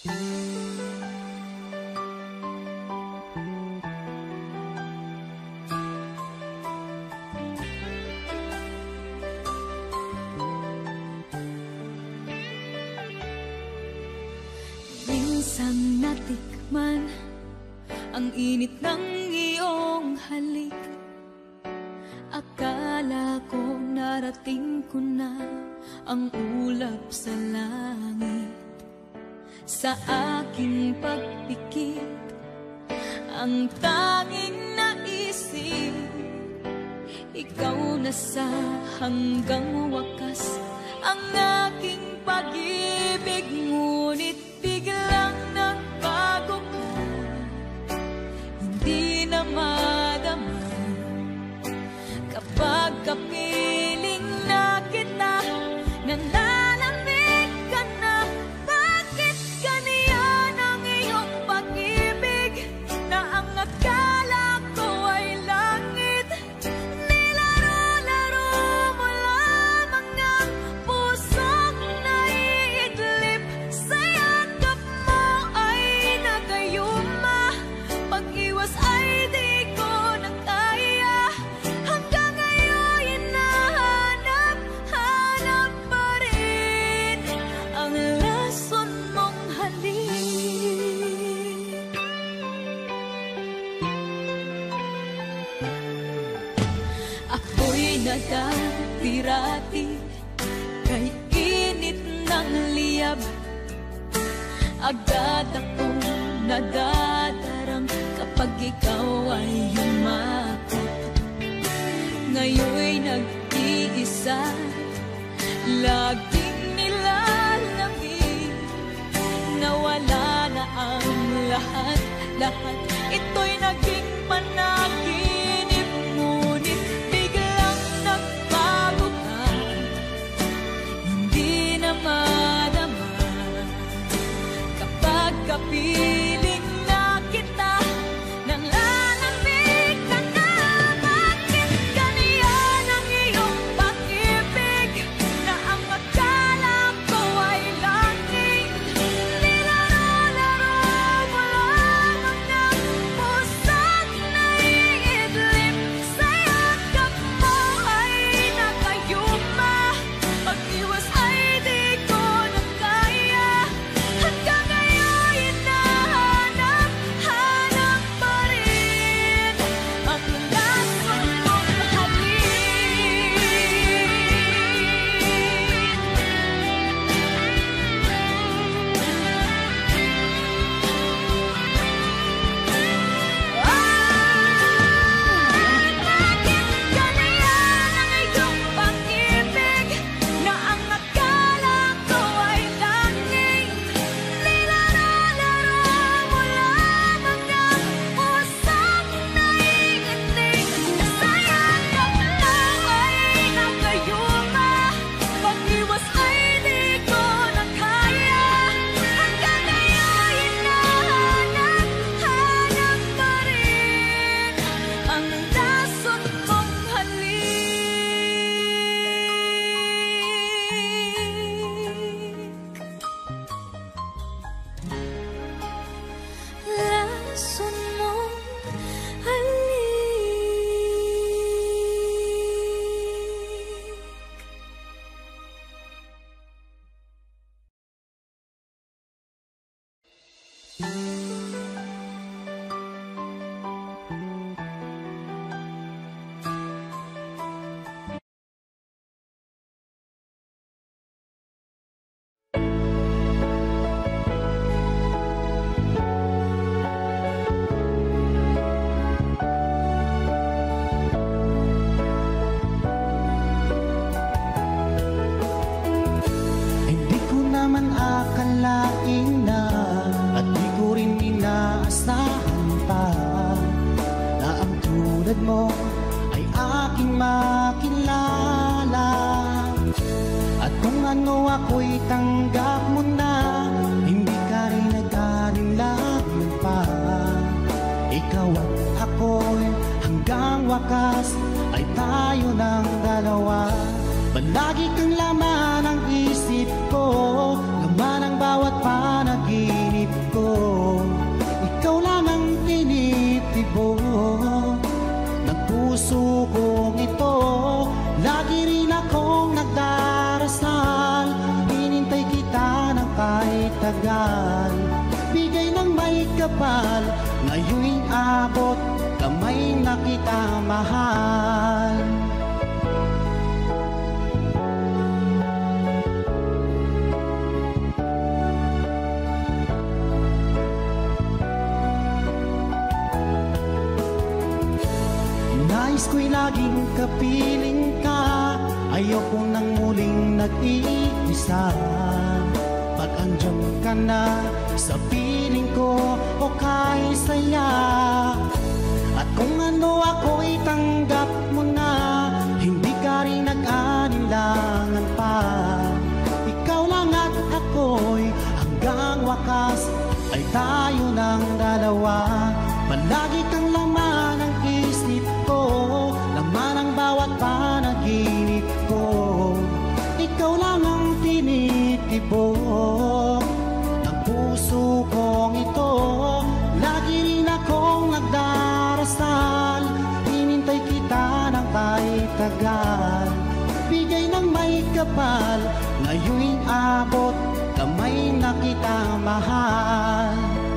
Minsan natikman ang init ng iyong halik. Akala ko narating ko na ang ulap sa langit. Sa aking pagpikit, ang tanging naisip, ikaw na sa hanggang wakas ang aking pag-ibig. Ngunit biglang nagbago ka, hindi na madama kapag kapiling na kita. Nanalamig ka na, bakit ganyan ang iyong pag-ibig na ang akala ko ay langit? Nilaro-laro mo lamang ang pusong naiidlip. Sa yakap mo ay nagayuma, pag-iwas ay di ko na kaya. Hanggang ngayon hinahanap pa rin ang lason mong halik. Ako'y nadati-rati kay init ng liyab. Agad akong nadadarang kapag ikaw ay yumakap. Ngayon'y nag-iisa, laging nilalamig. Nawala na ang lahat, ito'y naging panaginip. Ngunit biglang nagbago ka, hindi na madama kapag kapiling na kita. Nalalamig ka na, bakit ganyan ang iyong pag-ibig na ang akala ko ay langit? Nilaro-laro mo lamang ng pusong naiidlip. Sa yakap mo ay nakayuma, pag-iwas ay di ko na kaya. Hanggang ngayon hinahanap pa rin ang lason mong halik. Bakit ganyan ang iyong pag-ibig na ang akala ko ay langit? Nilaro-laro mo lamang ang pusong naiinig. Sa yakap mo ay nakayuma, pag-iwas ay di ko na kaya. Hanggang ngayon hinahanap pa rin ang lason mong halik. Lason mong Hindi ko naman akalain na, at di ko rin inaasahan pa, na ang tulad mo ay aking makilala. At kung ano ako'y tanggap mo na, hindi ka rin nag-alinlangan pa. Ikaw at ako'y hanggang wakas ay tayo ng dalawa. Palagi kang laman ng isip ko, laman ng bawat panaginip tagal. Bigay ng may kapal, ngayon'y abot, kamay na kita mahal. Nais ko'y laging kapiling ka, ayoko nang muling nag-iisa. Pag andyan ka na sa piling ko, okay saya. At kung ano ako'y tanggap mo na, hindi ka rin nag-alinlangan pa. Ikaw lang at ako'y hanggang wakas ay tayo ng dalawa. Palagi kang laman ng isip ko, laman ang bawat panaginip ko. Ikaw lang ang tinitibok ng puso kong ito. Lagi rin akong nagdarasal, hinintay kita ng kahit tagal. Bigay ng may kapal, ngayon'y abot, kamay na kita mahal.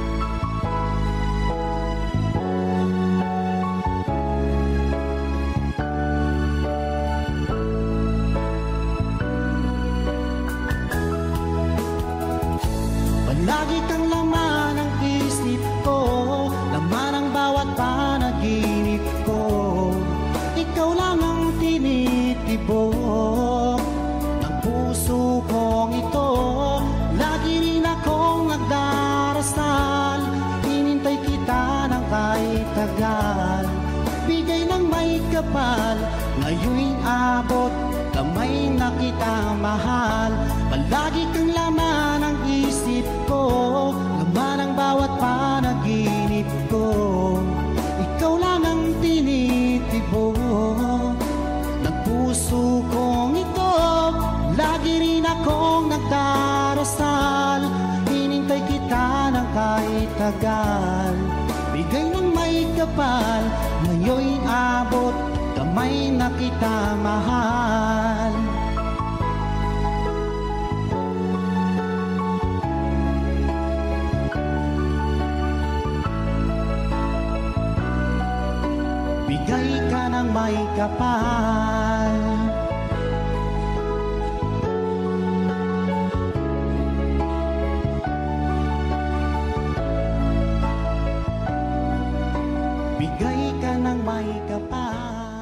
Lagi kang laman ng isip ko, laman ang bawat panaginip ko. Ikaw lang ang tinitibok ng puso kong ito. Lagi rin akong nagdarasal, hinintay kita ng kahit tagal. Bigay ng may kapal, ngayon'y abot, kamay na kita mahal. Palagi kang laman ng isip ko, laman ang bawat panaginip ko. Ikaw lang ang tinitibok ng puso kong ito. Lagi rin akong nagdarasal, hinintay kita ng kahit tagal. Bigay ng may kapal, ngayon'y abot, kamay na kita mahal. Bigay ka ng may kapal, bigay ka ng may kapal.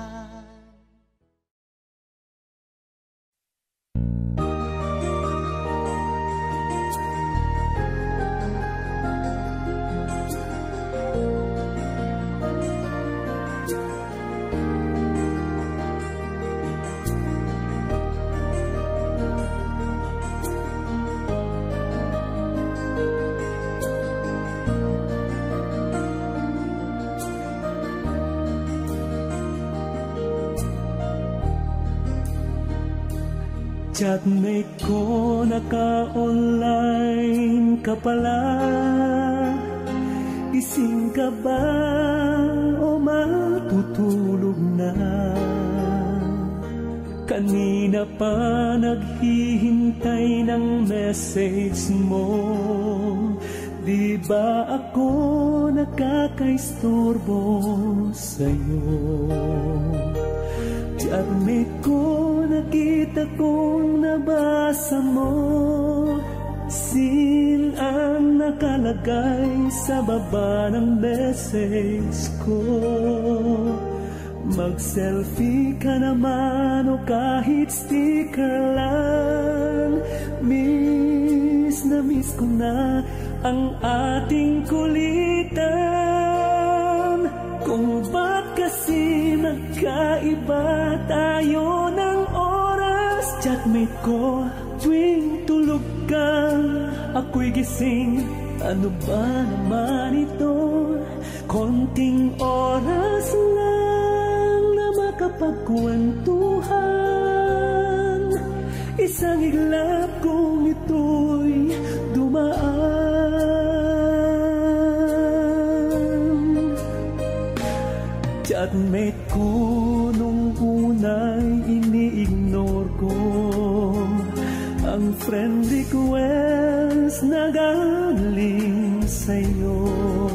Chatmate ko, naka-online ka pala. Gising ka ba o matutulog na? Kanina pa naghihintay ng message mo. Di ba ako nakakaistorbo sa'yo? Chatmate ko, nakita kong nabasa mo. Sin ang nakalagay sa baba ng message ko. Mag-selfie ka naman o kahit sticker lang. Miss na miss ko na ang ating kulitan. Kung ba't kasi magkaiba tayo ng oras. Chatmate ko, tuwing tulog ka, ako'y gising. Ano ba naman ito? Konting oras lang na makapagkwentuhan. Isang iglap kung ito'y dumaan. Chatmate ko, nung una'y ini-ignore ko ang friend request na galing sa'yo.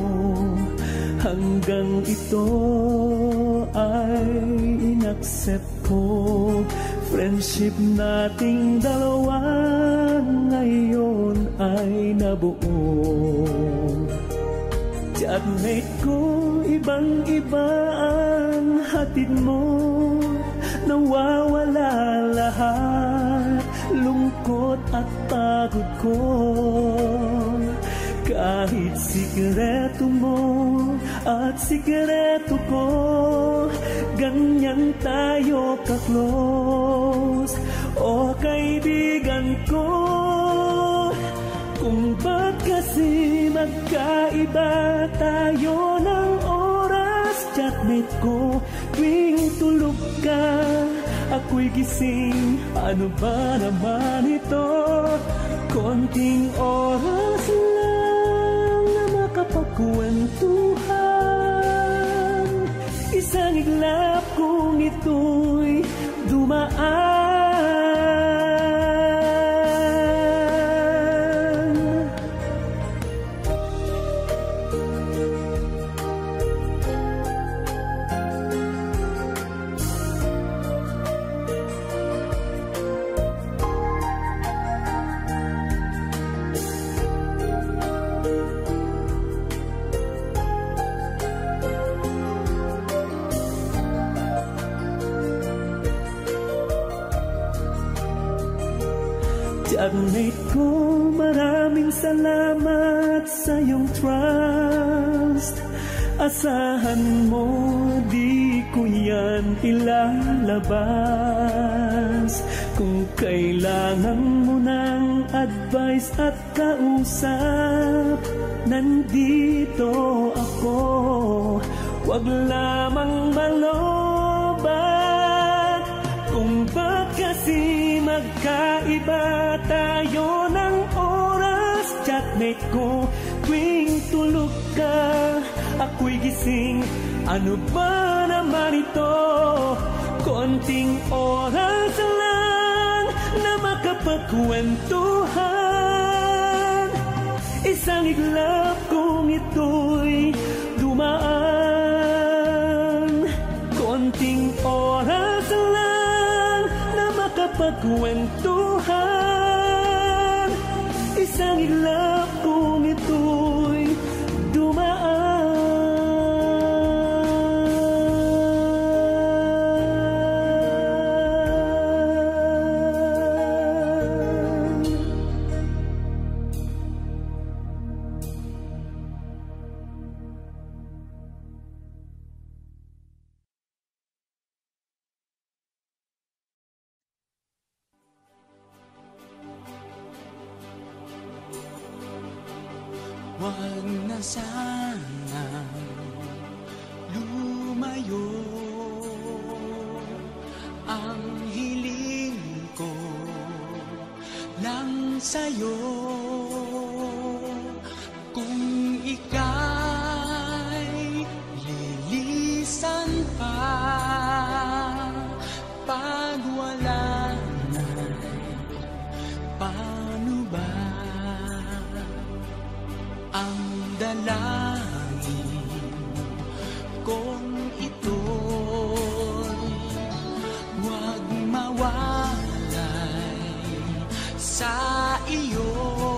Hanggang ito ay inaccept ko. Friendship nating dalawa ngayon ay nabuo. Chatmate ko, ibang-iba ang hatid mo. Nawawala lahat, lungkot at pagod ko. Kahit sikreto mo at sikreto ko, ganyan tayo ka-close. O kaibigan ko, kung ba't kasi magkaiba tayo ng oras. Chatmate ko, tuwing tulog ka, ako'y gising. Ano ba naman ito? Konting oras lang na makapagkwentuhan. Isang iglap kung ito'y dumaan. Chatmate ko, maraming salamat sa iyong trust. Asahan mo, di ko yan ilalabas. Kung kailangan mo ng advice at kausap, nandito ako. Huwag lamang malobat. Kung ba't kasi magkaiba tayo ng oras. Chatmate ko, tuwing tulog ka, ako'y gising. Ano ba naman ito? Konting oras lang na makapagkwentuhan. Isang iglap kung ito'y dumaan. Konting oras lang na makapagkwentuhan. Isang iglap kung ito'y dumaan. Huwag na sana lumayo. Ang hiling ko lang sa'yo. Kung ika'y lilisan pa, pag wala na, paano ba? Ang dalangin kong ito'y huwag mawalay sa iyo.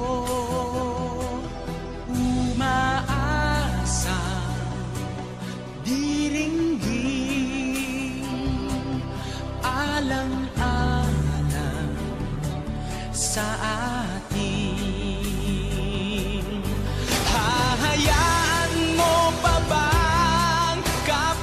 Umaasa, diringgin, alang-alang sa atin. Hahayaan mo pa bang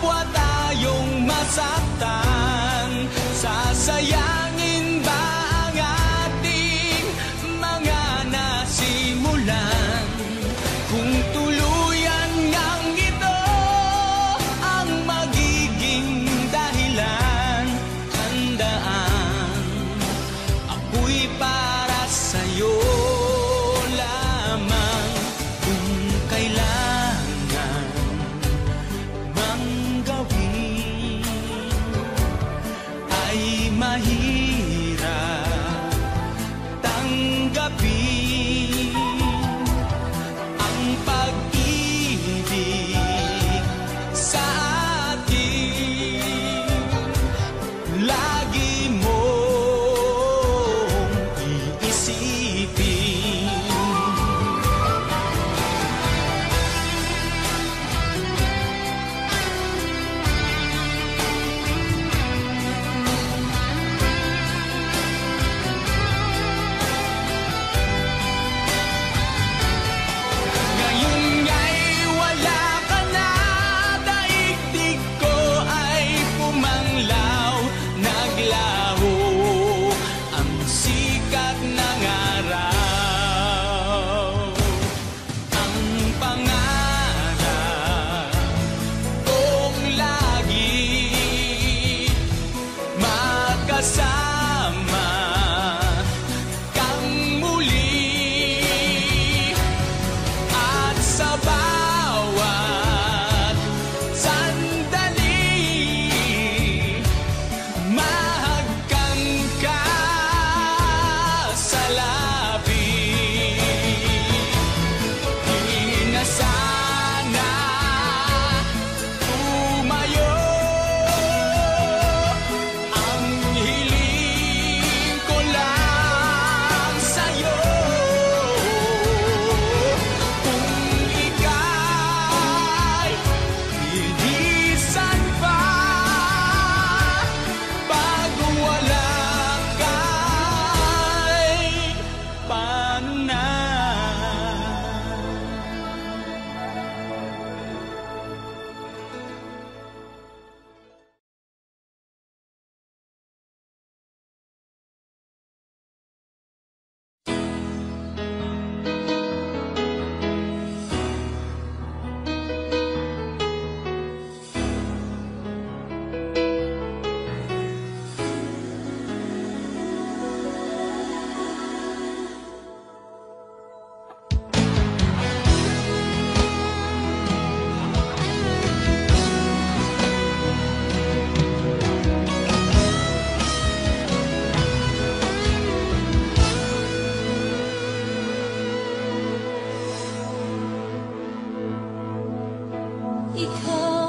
ikaw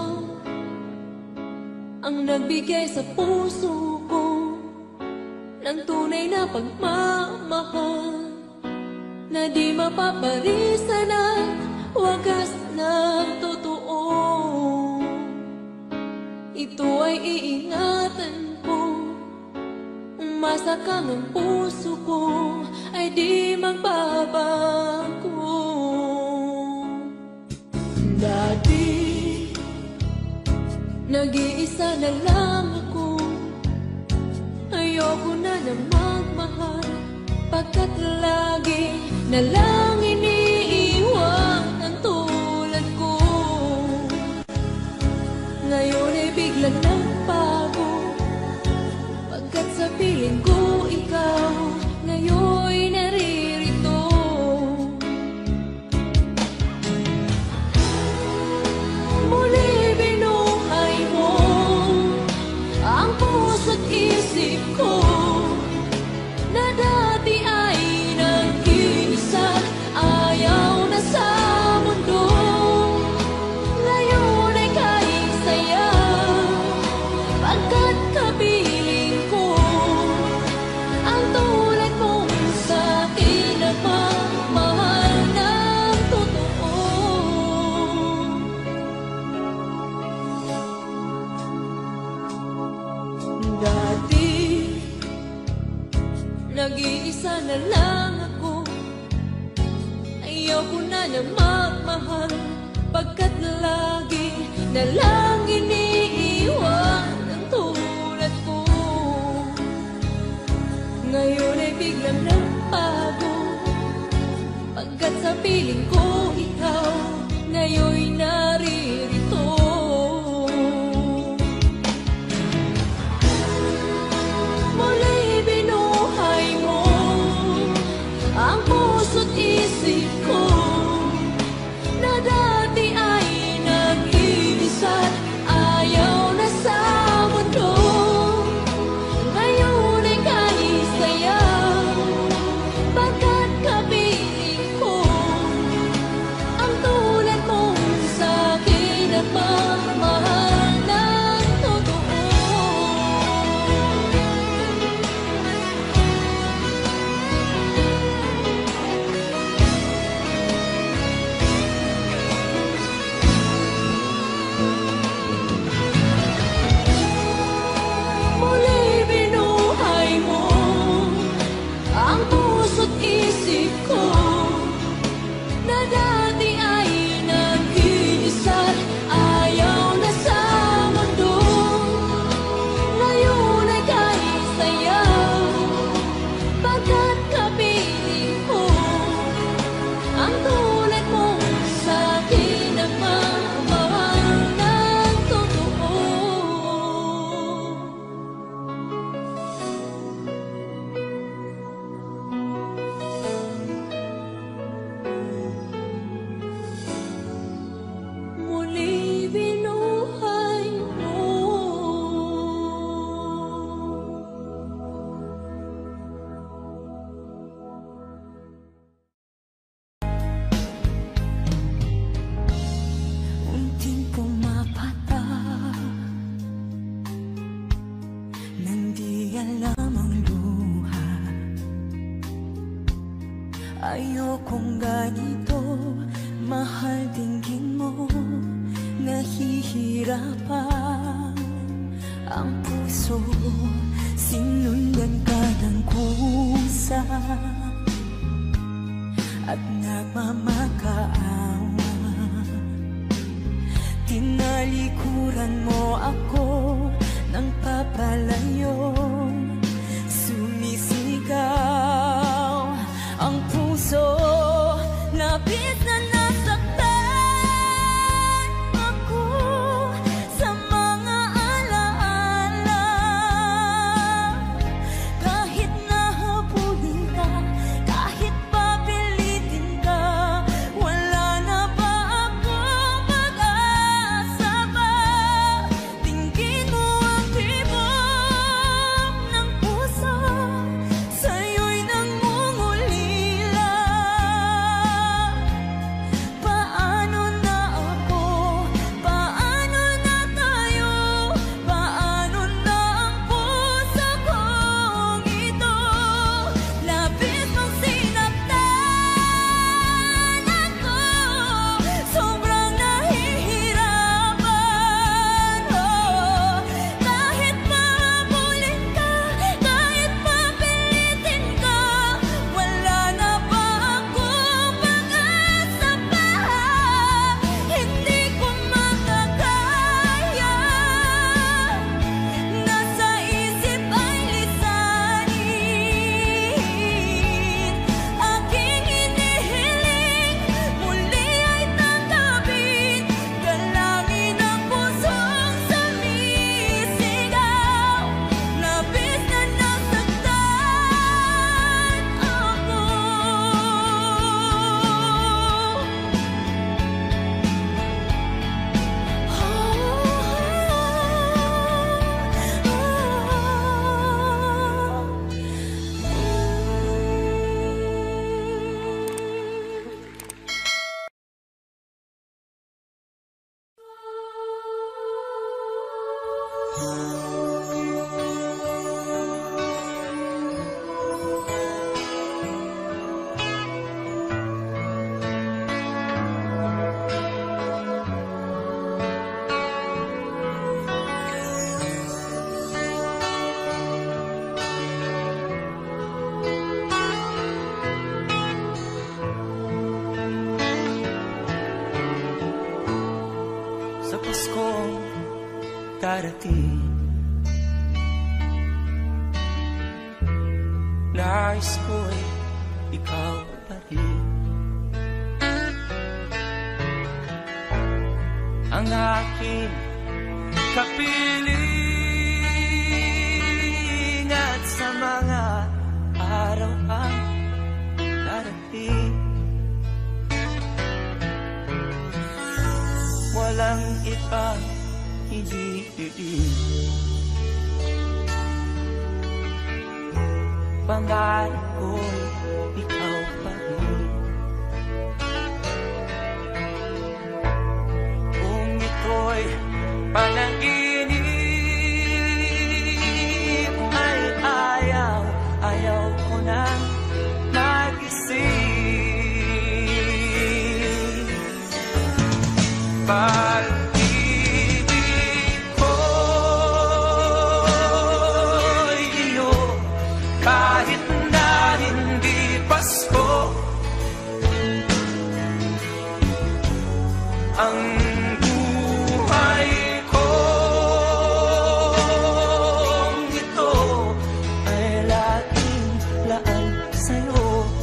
ang nagbigay sa puso ko ng tunay na pagmamahal na di mapaparisan at wagas na totoo. Ito ay iingatan ko, umasa kang ang puso ko ay di magbabago. Dati, nag-iisa na lang ako, ayoko na magmahal, pagkat lagi na lang iniiwan ang tulad ko. Ngayon ay biglang nagbago, pagkat sa piling ko ikaw ngayon'y naririto. Muli binuhay mo ang puso't isip ko na dati ay nag-iisa, ayaw na sa mundo. Ngayon ay kahit saya, pagkat kapiling ko ang tulad mong sa'kin na mamahal ng totoo. Dati, nag-iisa na lang ako, ayaw ko na magmahal, pagkat lagi na lang iniiwan ang tulad ko. Ngayon ay biglang nagbago, pagkat sa piling ko ikaw ngayon'y naririto. Muli binuhay mo ang puso't isip ko na dati ay nag-iisa't ayaw na sa mundo. Ngayon ay kahit saya, pagkat kapiling ko ang tulad mong sa'kin at mamahal ng totoo. Muli binuhay mo ang puso't isip ko na dati ay nag-iisa't ayaw na sa mundo. Ngayon ay kahit saya, pagkat kapiling ko ang tulad mong sa'kin na mamahal ng totoo. Muli binuhay mo. Unting pumapata nang di alam ang luha. Ayokong ganito, mahal dinggin mo, nahihirapan ang puso, sinundan ka ng kusa at nagmamakaawa. Tinalikuran mo ako ng papalayo, sumisigaw ang puso, labis na nasaktan ako sa mga alaala. Kahit nahabulin ka, kahit papilitin ka, wala na ba akong pag-asa ba? Tingin mo ang tibok ng puso, sa'yo'y nangungulila. darating. Nais ko'y ikaw pa rin ang aking kapiling at sa mga araw ang darating. Walang ibang hinihiling, pangarap ko'y ikaw pa rin. Kung ito'y panaginip ay ayaw ko nang magising. Pag-ibig ko'y iyo kahit na hindi Pasko. Ang buhay kong ito ay laging laan sa'yo.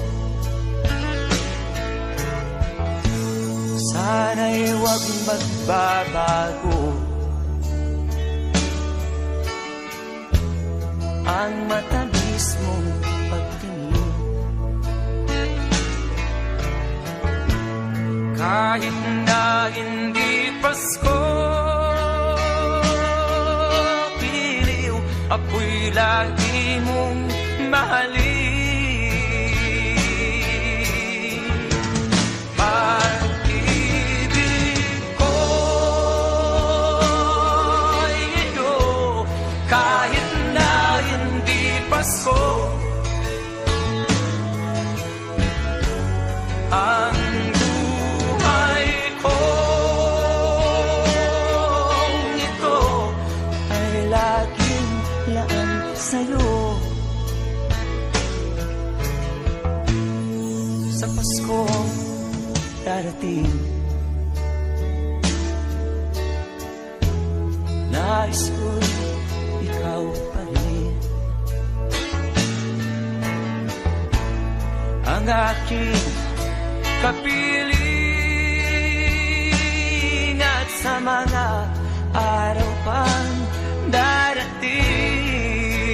Sana'y huwag magbabago ang matamis mong pagtingin. Kahit na hindi Pasko, piliw ako'y lagi mong mahalin. Pag-ibig ko'y iyo kahit na hindi Pasko. Ang buhay kong ito ay laging laan sa'yo. Sa Paskong darating, nais ko'y ikaw pa rin ang aking kapiling at sa mga araw pang darating.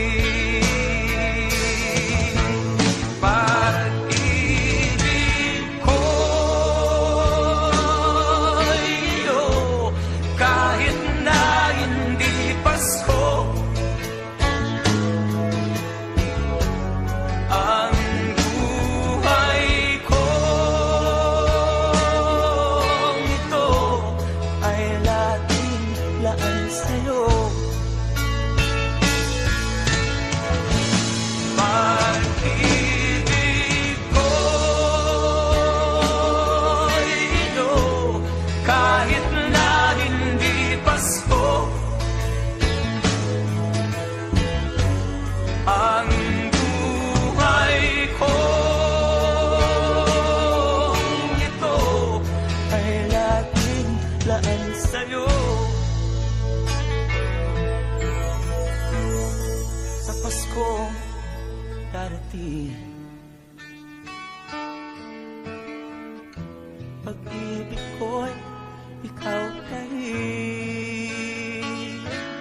Pag-ibig ko'y iyo kahit na hindi Pasko. Ang buhay kong ito ay laging laan sa'yo. Pag-ibig ko'y iyo kahit na hindi Pasko. Ang buhay kong ito ay laging laan sa'yo. Sa Paskong darating, pag-ibig ko'y ikaw pa rin.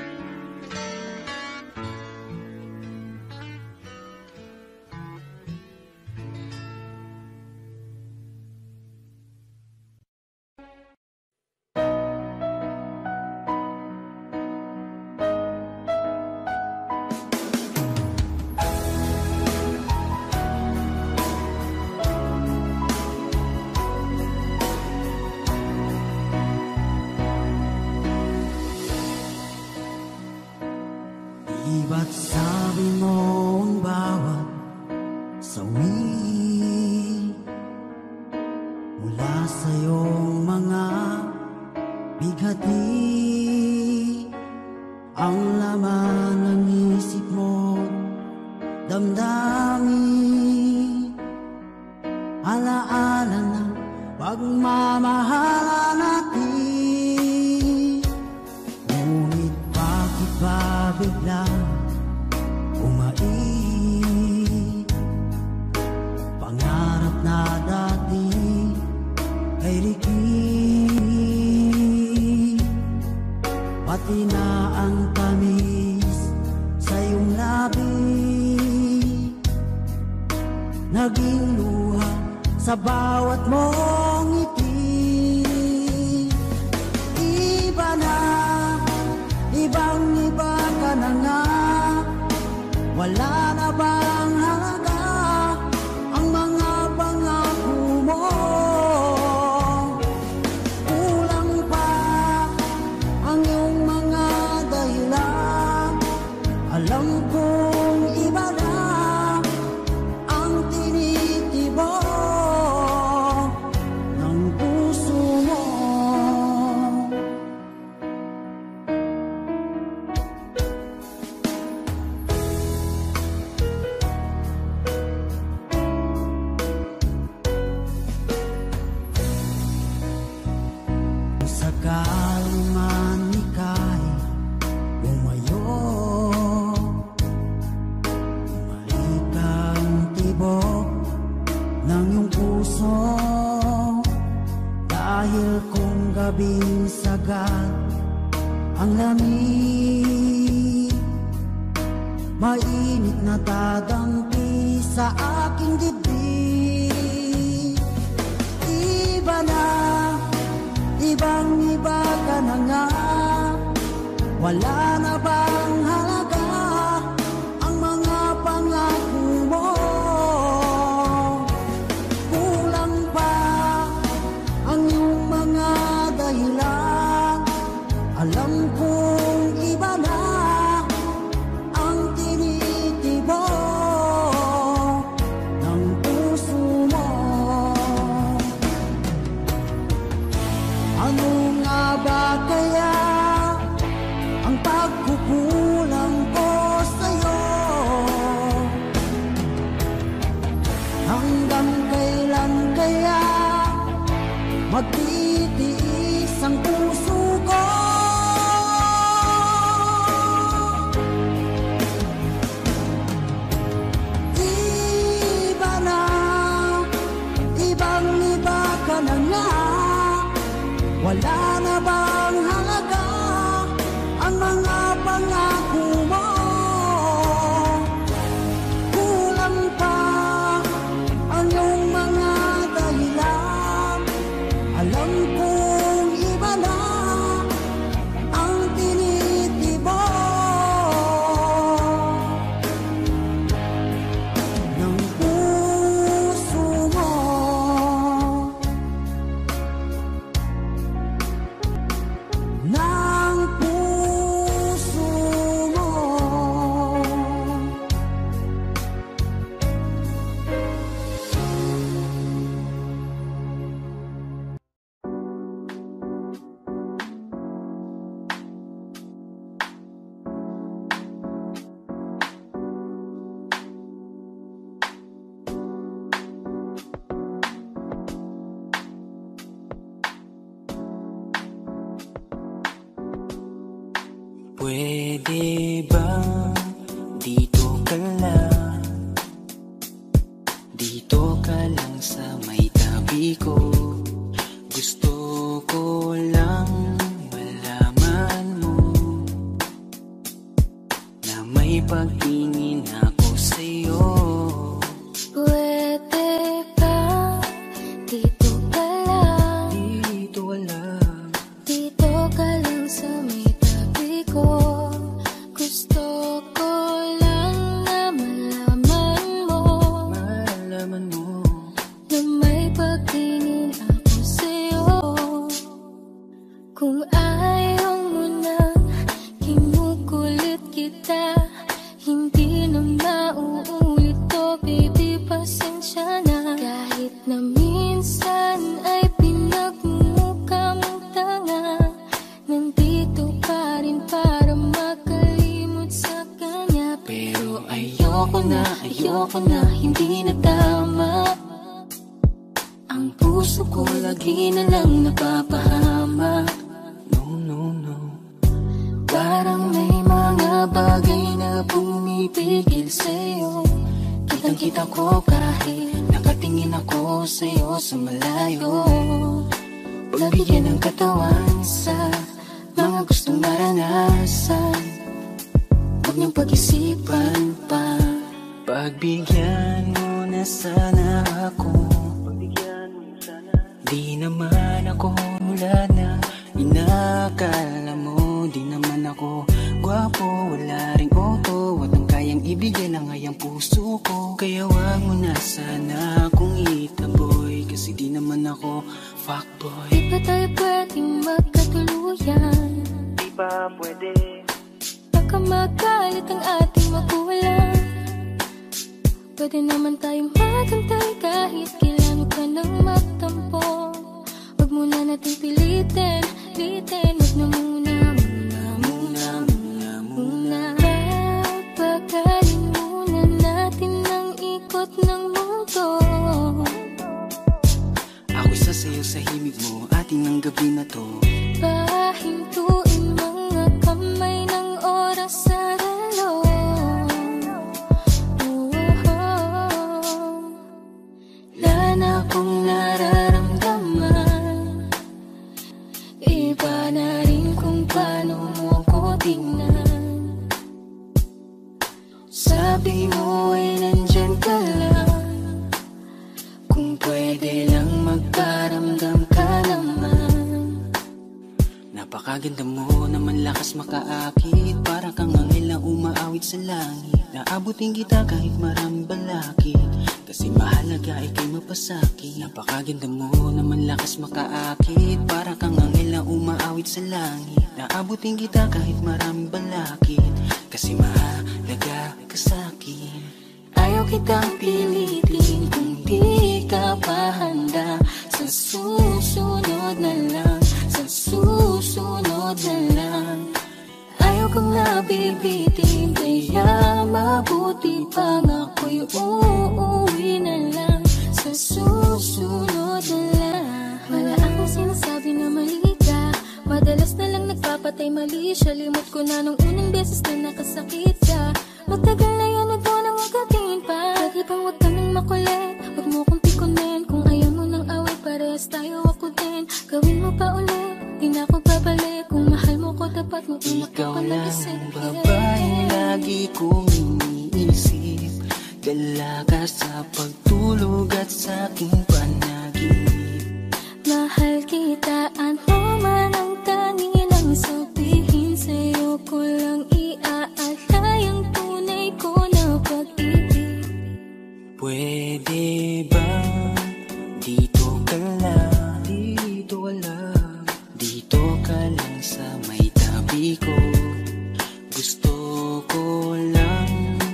Iba't sabi mo ang bawat sawi mula sa iyong mga bighati. Ang laman ng isip mo, damdamin, alaala ng pagmamahalan natin. Ngunit pa ay riki, pati na ang tamis sa iyong labi, naging luha sa bawat mong ngiti. Iba na, ibang iba ka na nga, wala na bang halaga ang mga pangako mo? Kulang pa ang iyong mga dahilan, alam kong iba na ang tinitibok ng puso mo. Sakaling man ika'y lumayo, bumalik ang tibok ng iyong puso, dahil kung gabing sagad ang lamig, mainit na dadampi sa aking dibdib. Iba na, ibang iba ka na nga, wala na bang halaga ang mga pangako mo? Kulang pa ang iyong mga dahilan, alam kong iba na ang tinitibok ng puso mo. Ano nga ba kaya ang pagkukulang ko sa'yo? Hanggang kailan kaya magtitiis ang puso ko? Iba na, ibang iba ka na nga, wala na bang halaga ang mga pangako mo? Kulang pa ang iyong mga dahilan, alam kong iba na ang tinitibok ng puso mo. Ng puso mo. Pwede ba dito ka lang? Dito ka lang sa may tabi ko. Gusto ko lang malaman mo na may pagtingin ako sa'yo. Pwede ba dito ka lang? Dito lang. Dito ka lang sa may tabi ko. Gusto ko lang na malaman mo Malaman mo na may pagtingin ako sa'yo. Kung ayaw mo nang kinukulit kita, hindi na mauulit to, baby, pasensya na. Kahit na minsan ay pinagmumukha mong tanga, nandito pa rin para makalimot sa kanya. Pero ayoko na, hindi na tama. Ang puso ko lagi na lang napapahamak. No. Parang may mga bagay na pumipigil sa'yo. Kitang-kita ko kahit nakatingin ako sa'yo sa malayo. bigyan ng katawan sa mga gustong maranasan. Huwag niyong pag-isipan pa. Pagbigyan mo na sana ako. Di naman ako mula na inakala mo. Di naman ako gwapo, wala ring auto, at ang kayang ibigay lang ay ang puso ko. Kaya wag mo na sana akong itaboy, kasi di naman ako fuckboy. Di ba tayo pwedeng magkatuluyan? Di ba pwede? Baka magalit ang ating magulang. Pwede naman tayong magantay kahit kailan ka nang magtampo. Huwag muna natin pilitin, huwag na muna. Papagalin muna natin ang ikot ng mundo. Ako isa sa'yo sa himig mo, atin ang gabi na to. Pahintuin mga kamay ng oras sa relo. Wala na akong nararamdaman. Iba na rin kung paano mo ko tingnan. Sabi mo ay nandyan ka lang. Kung pwede lang magparamdam ka naman. Napakaganda mo naman, lakas makaakit. Para kang anghel na umaawit sa langit. Naabutin kita kahit maraming balakid, kasi mahalaga ikay mapasakit. Napakaganda mo naman, lakas makaakit. Para kang anghel na umaawit sa langit. Naabutin kita kahit maraming balakid, kasi mahalaga ka sa'kin. Ayaw kitang pilitin kung di ka pa handa. Sa susunod na lang, sa susunod na lang. Ayaw kang nabibitin, kaya mabuti pang ako'y uuwi na lang. Sa susunod na lang. Wala akong sinasabi na mali ka. Madalas na lang nagpapatay mali siya. Limot ko na nung unang beses na nakasakit ka. Matagal na yan, huwag mo nang magkatingin pa. Pwede bang huwag ka nang makulit? Huwag mo kong pikunin. Kung ayaw mo nang away, parehas tayo ako din. Gawin mo pa ulit, di na ako babalik. Kung mahal mo ko, dapat mo Ikaw lang ang babaeng lagi kong iniisip. Dala ka sa pagtulog at sa aking panaginip. Mahal kita, ano man ang kanilang sabihin. Sa'yo ko lang iaalay ang tunay ko na pag-ibig. Pwede ba dito ka lang, dito ka lang, dito ka lang sa may tabi ko. Gusto ko lang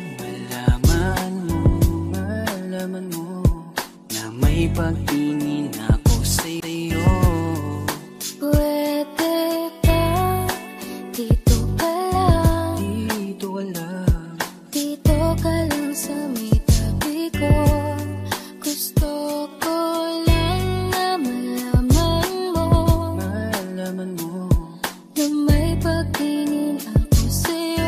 malaman mo na may pagtingin ako sa'yo. Pwede ba dito ka lang, Dito ka lang, dito ka lang sa may tabi ko. Gusto ko lang na malaman mo na may pagtingin ako sa'yo.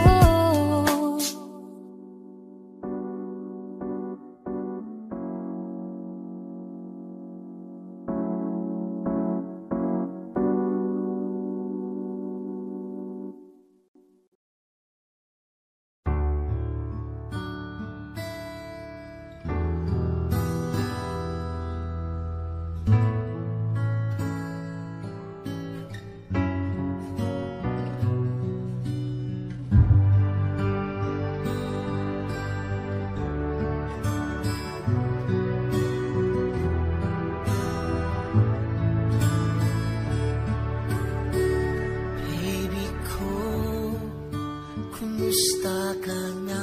baby ko, kumusta ka na?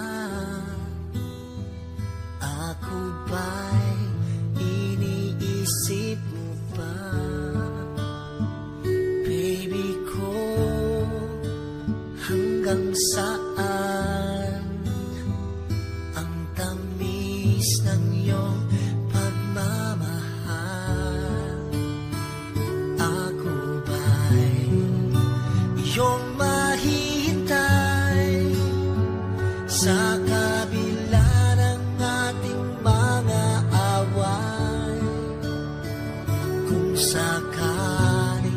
Ako ba'y iniisip mo pa? Baby ko, hanggang saan ang tamis ng iyong pagmamahal? Ako ba'y iyong mahihintay sa kabila ng ating mga away? Kung sakali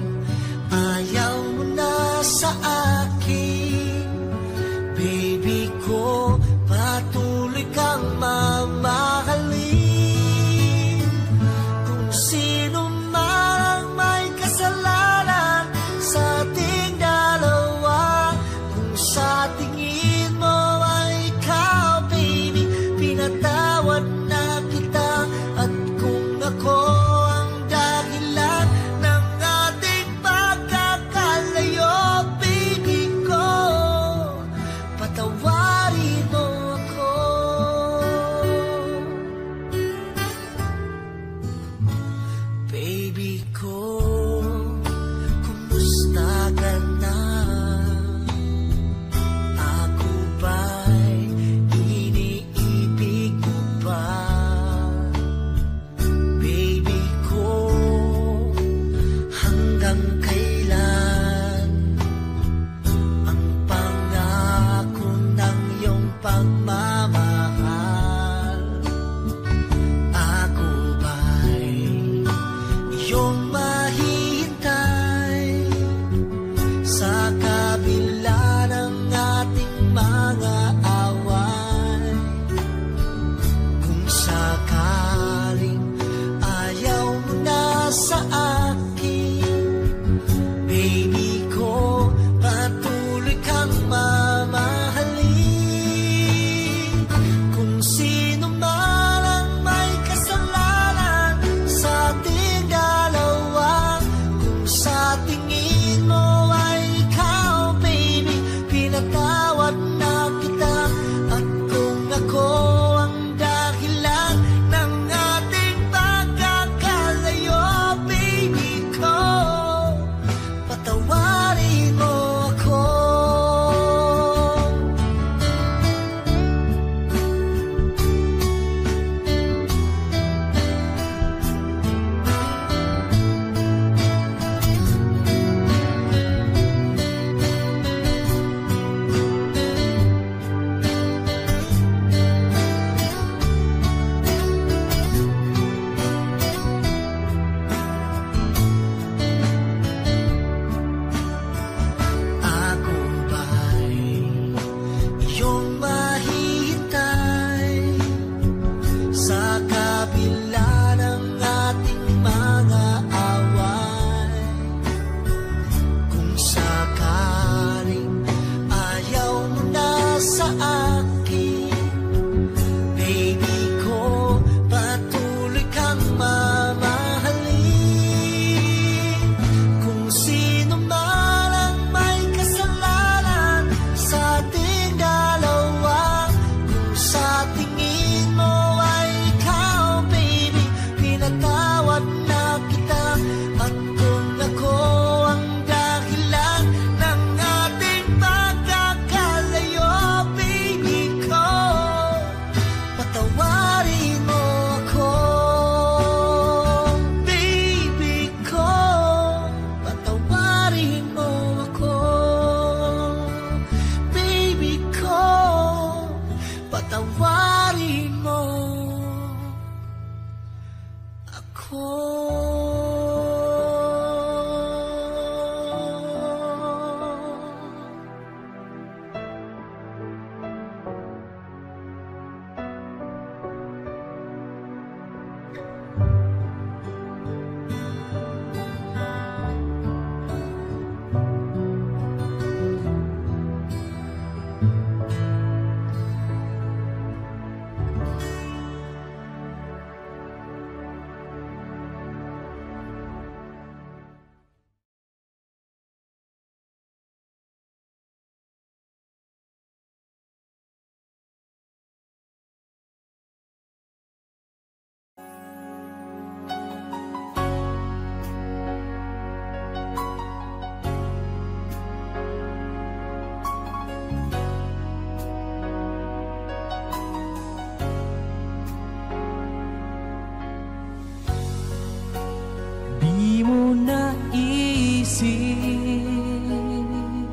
naisip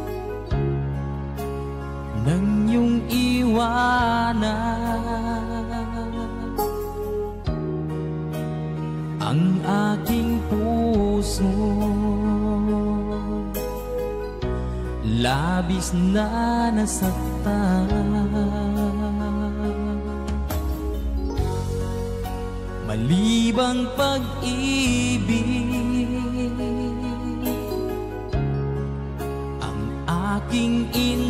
nang iyong iwanan ang aking puso, labis na nasaktan. Malibang pag-ibig ang aking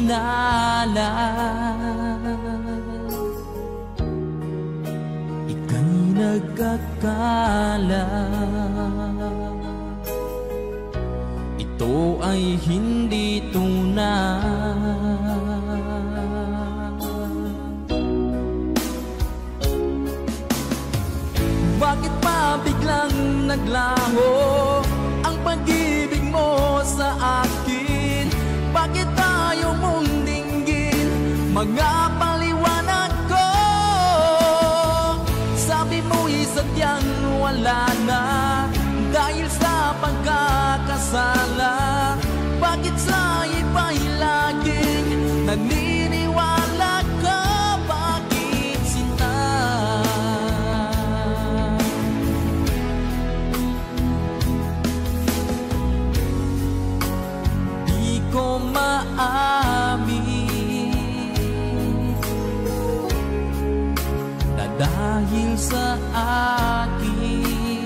inalan, ika'y nagkakala ito ay hindi tunay. Bakit pa biglang naglaho ang pag-ibig mo sa akin? Bakit tayo mong dinggin mga paliwanag ko? Sabi mo'y sadyang wala na dahil sa pagkakasala. Bakit sa iba'y laging naniniwala ka? Bakit sinta? Di ko maamin na dahil sa akin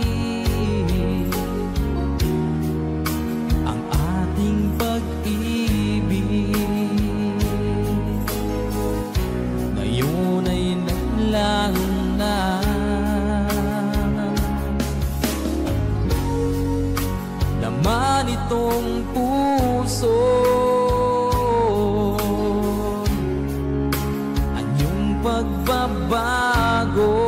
naman itong puso, anyong pagbabago.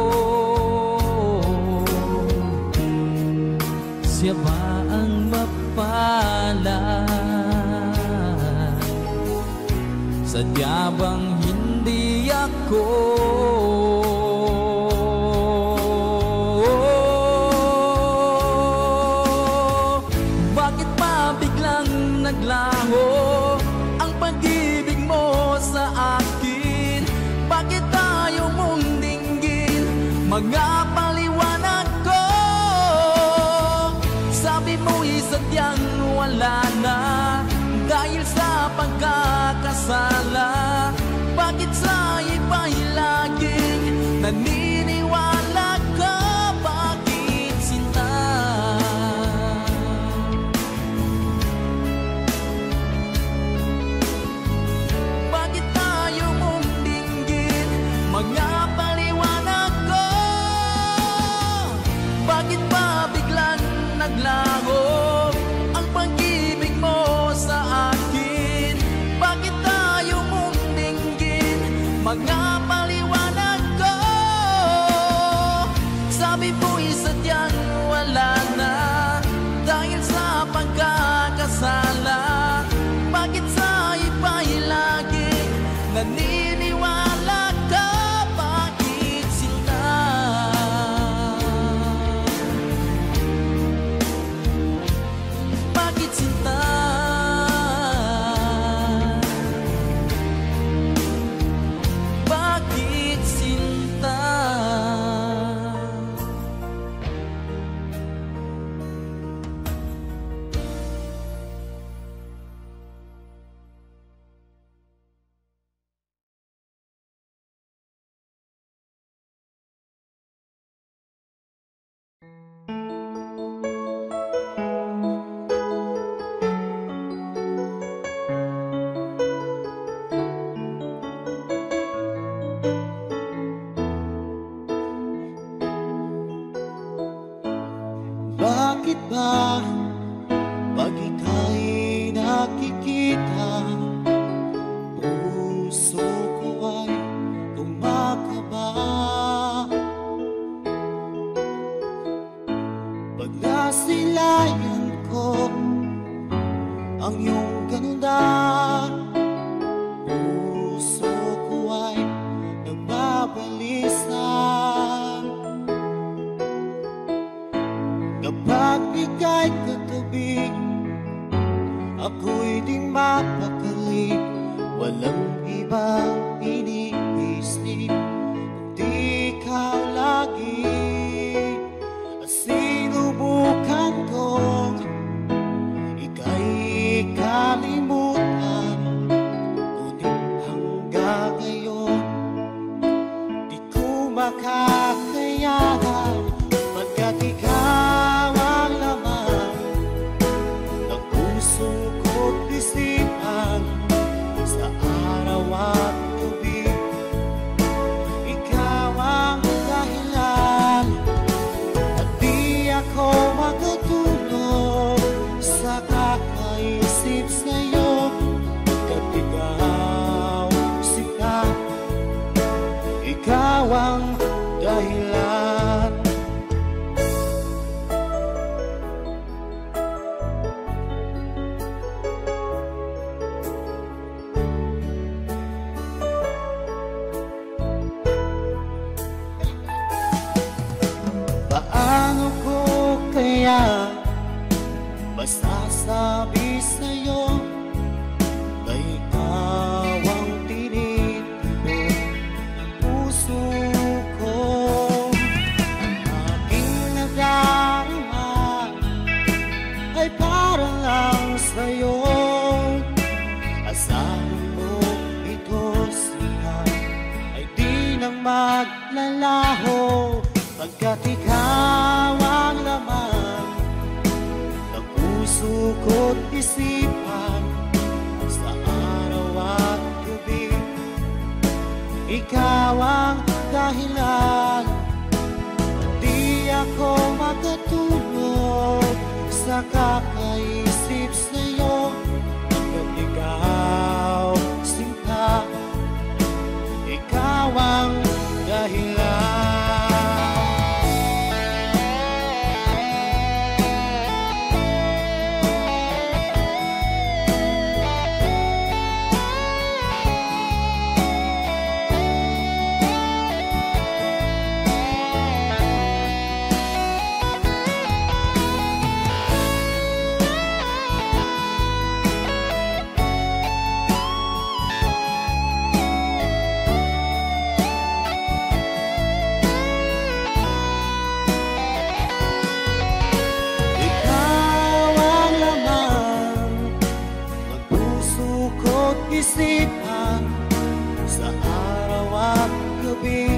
Siya ba ang mapalad? Sadya bang hindi ako? Naglaho ang pag-ibig mo sa akin? Bakit tayo mong dinggin mga paliwanag ko? Sabi mo'y sadyang wala na dahil sa pagkakasala. Bakit sa iba'y laging naniniwala ka? Bakit sinta? Mga paliwanag ko, bakit ba biglang naglaho ang pag-ibig mo sa akin? Bakit tayo mong dinggin mga paliwanag ko? Sabi mo'y sadyang wala na dahil sa pagkakasala. Bakit sa iba'y laging naniniwala ka? Bakit ba pag ika'y nakikita, puso ko ay kumakaba? Pag nasilayan ko ang iyong ganda, puso ko ay nagbabalisa. Kapag ika'y masasabi sa'yo na ikaw ang tinitibok ng puso ko. Ang aking nadarama ay para lang sa'yo. Asahan mo ito siya ay di na maglalaho, pagkat ikaw ang laman ng puso ko't isipan sa araw at gabi. Ikaw ang dahilan, di ako makatulog sa kakaisip sa'yo, pagkat ikaw sinta, ikaw ang dahilan. Isipan sa araw at gabi,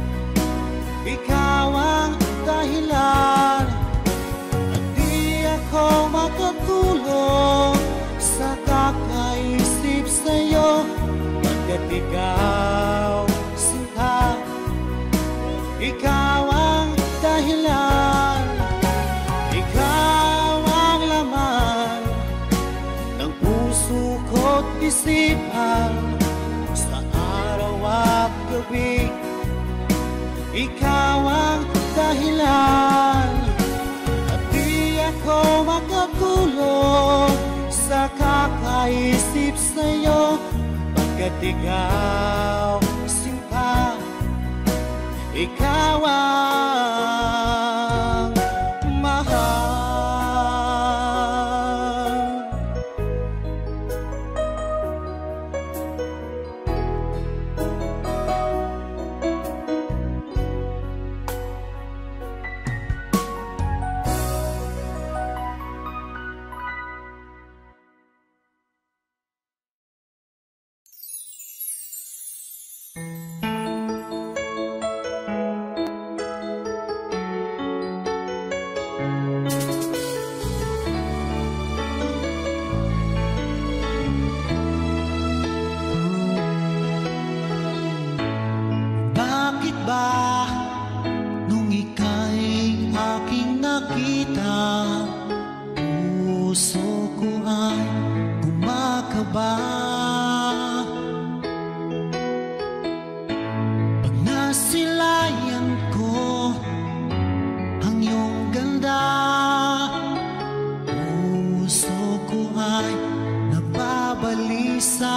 ikaw ang dahilan, at di ako makatulog sa kakaisip sa'yo, pagkat ikaw sinta, ikaw ang dahilan, ikaw ang laman ng puso ko't isipan sa araw at gabi. Ikaw ang dahilan, at di ako makatulog sa kakaisip sa'yo, pagkat ikaw sinta, ikaw ang mahal. Nung ika'y aking nakita, puso ko ay kumakaba. Pag nasilayan ko ang iyong ganda, puso ko ay nababalisa.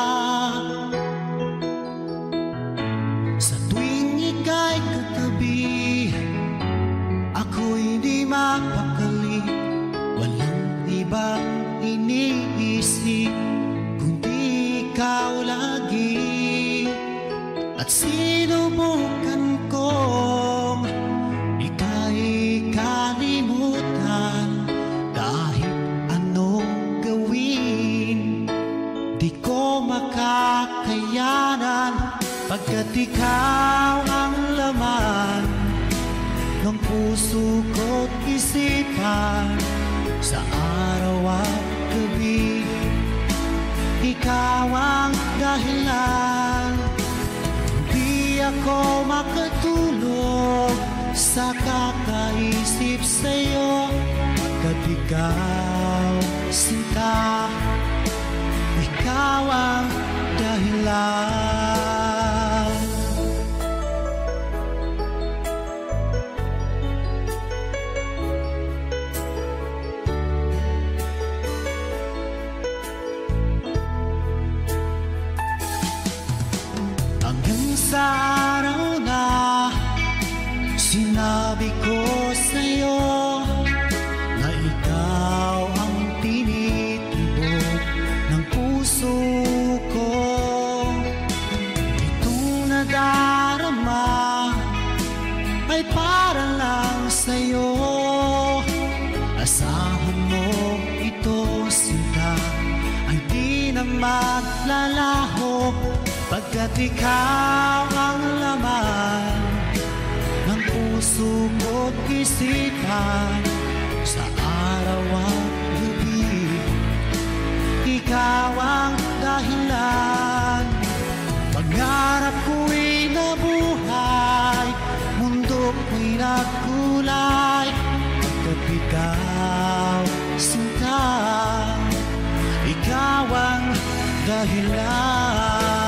Ako'y di mapakali, walang ibang iniisip kundi ikaw lagi. At sinubukan kong ika'y kalimutan, kahit anong gawin di ko makakayanan, pagkat ikaw ang laman ng puso ko't isipan sa araw at gabi. Ikaw ang dahilan, di ako makatulog sa kakaisip sa'yo, pagkat ikaw sinta, ikaw ang dahilan. Sa araw na sinabi ko sa'yo na ikaw maglalaho pagkat ikaw ang laman ng puso ko't isipan sa araw at gabi. Ikaw ang dahilan, pangarap ko'y nabuhay, mundo ko'y nagkulay pagkat ikaw sinta. Ikaw ang dahilan.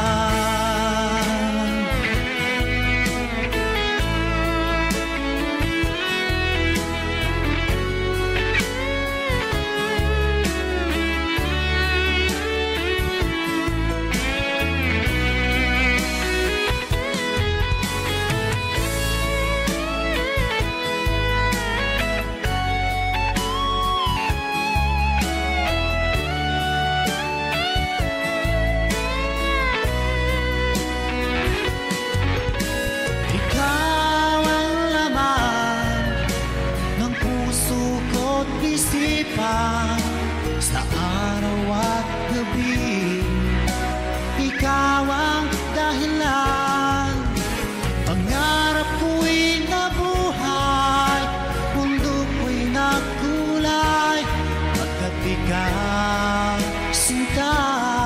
Sa araw at gabi, ikaw ang dahilan, pangarap ko'y nabuhay, mundo ko'y nagkulay pagkat ikaw sinta.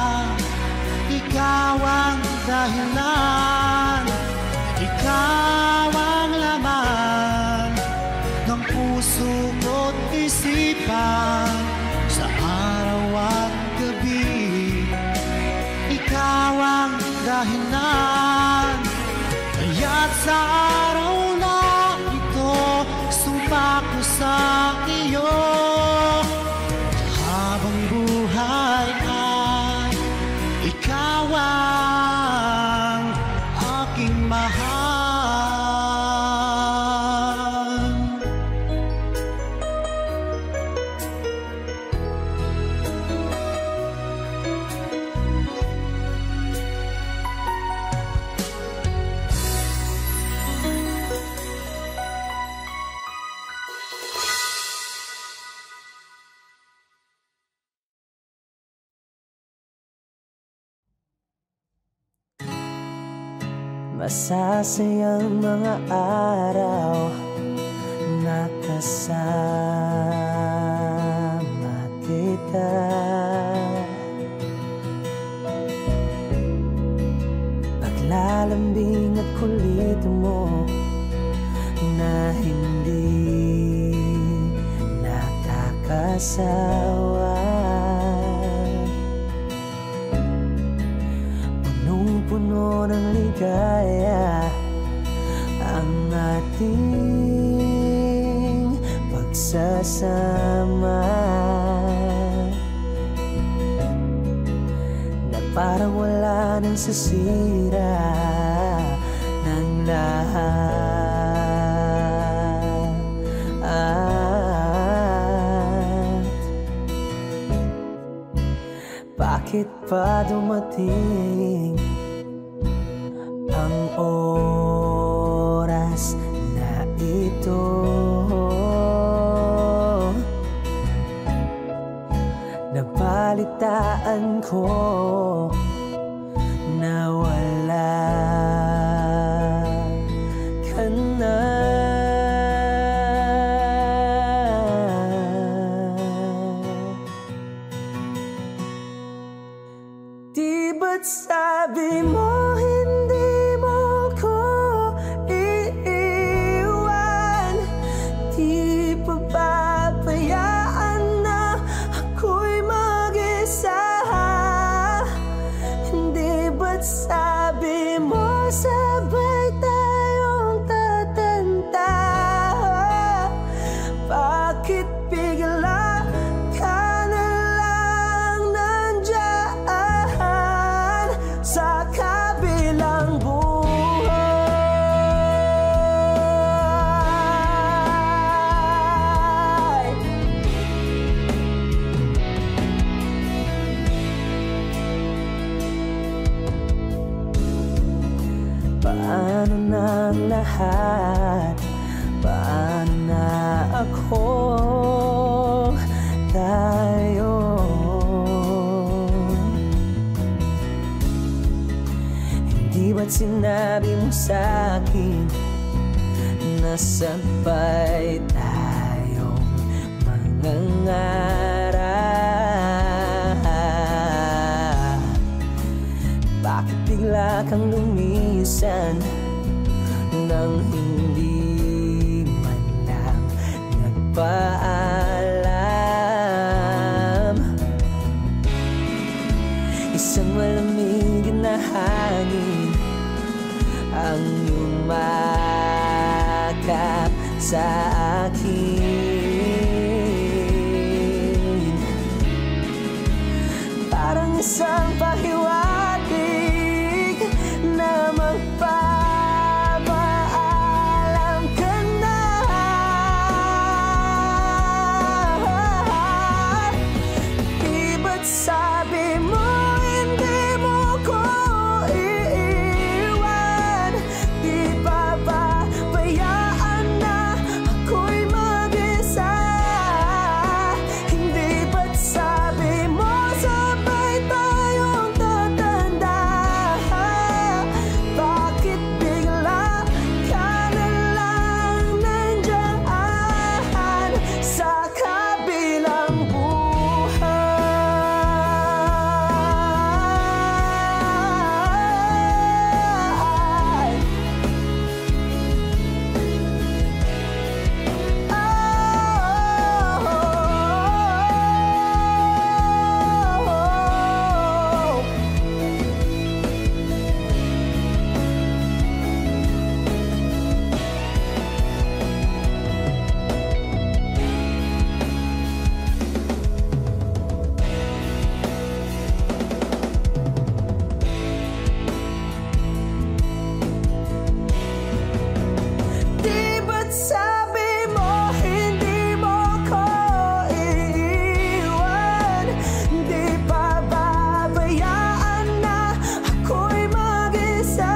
Ikaw ang dahilan, ikaw ang laman ng puso ko't isipan sa araw at gabi. Ikaw ang dahilan, kaya't sa araw na ito sumpa ko sa iyo. Habang buhay ay ikaw ang aking mahal. Masasayang mga araw na kasama kita. Paglalambing at kulit mo na hindi nakakasawa. Punong-puno ng ligaya ang ating pagsasama, na parang wala nang sasira ng lahat. Bakit pa dumating ang oras na ito? Nabalitaan ko na wala ka na. Di ba't sabi mo hindi mo ko iiwan? Di pa papayaan na ako'y mag-isa? Hindi ba't sabi mo sabay tayong tatanda? Bakit bigla ka na lang nandyan sa kabilang buhay? Paano na ang lahat? Paano na ako? Tayo At sinabi mo sa'kin na sabay tayong mangangarap. Bakit bigla kang lumisan nang hindi man lang nagpaalam? Isang malamig na hangin ang yumakap sa akin, parang isang pahiwatig na magpapaalam ka na. Di ba't sabi mo hindi mo ko iiwan? Di ba babayaan na ako'y mag-isa? Hindi ba't sabi mo sabay tayong tatanda? Bakit bigla ka na lang nandiyan sa kabilang buhay? Di ba't sabi mo hindi mo ko iiwan? Di ba babayaan na ako'y mag-isa?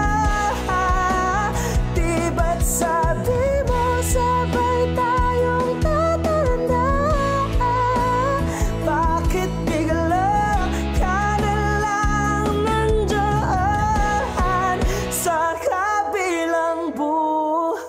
Di ba't sabi mo sabay tayong tatanda? Bakit bigla ka na lang nandiyan sa kabilang buhay?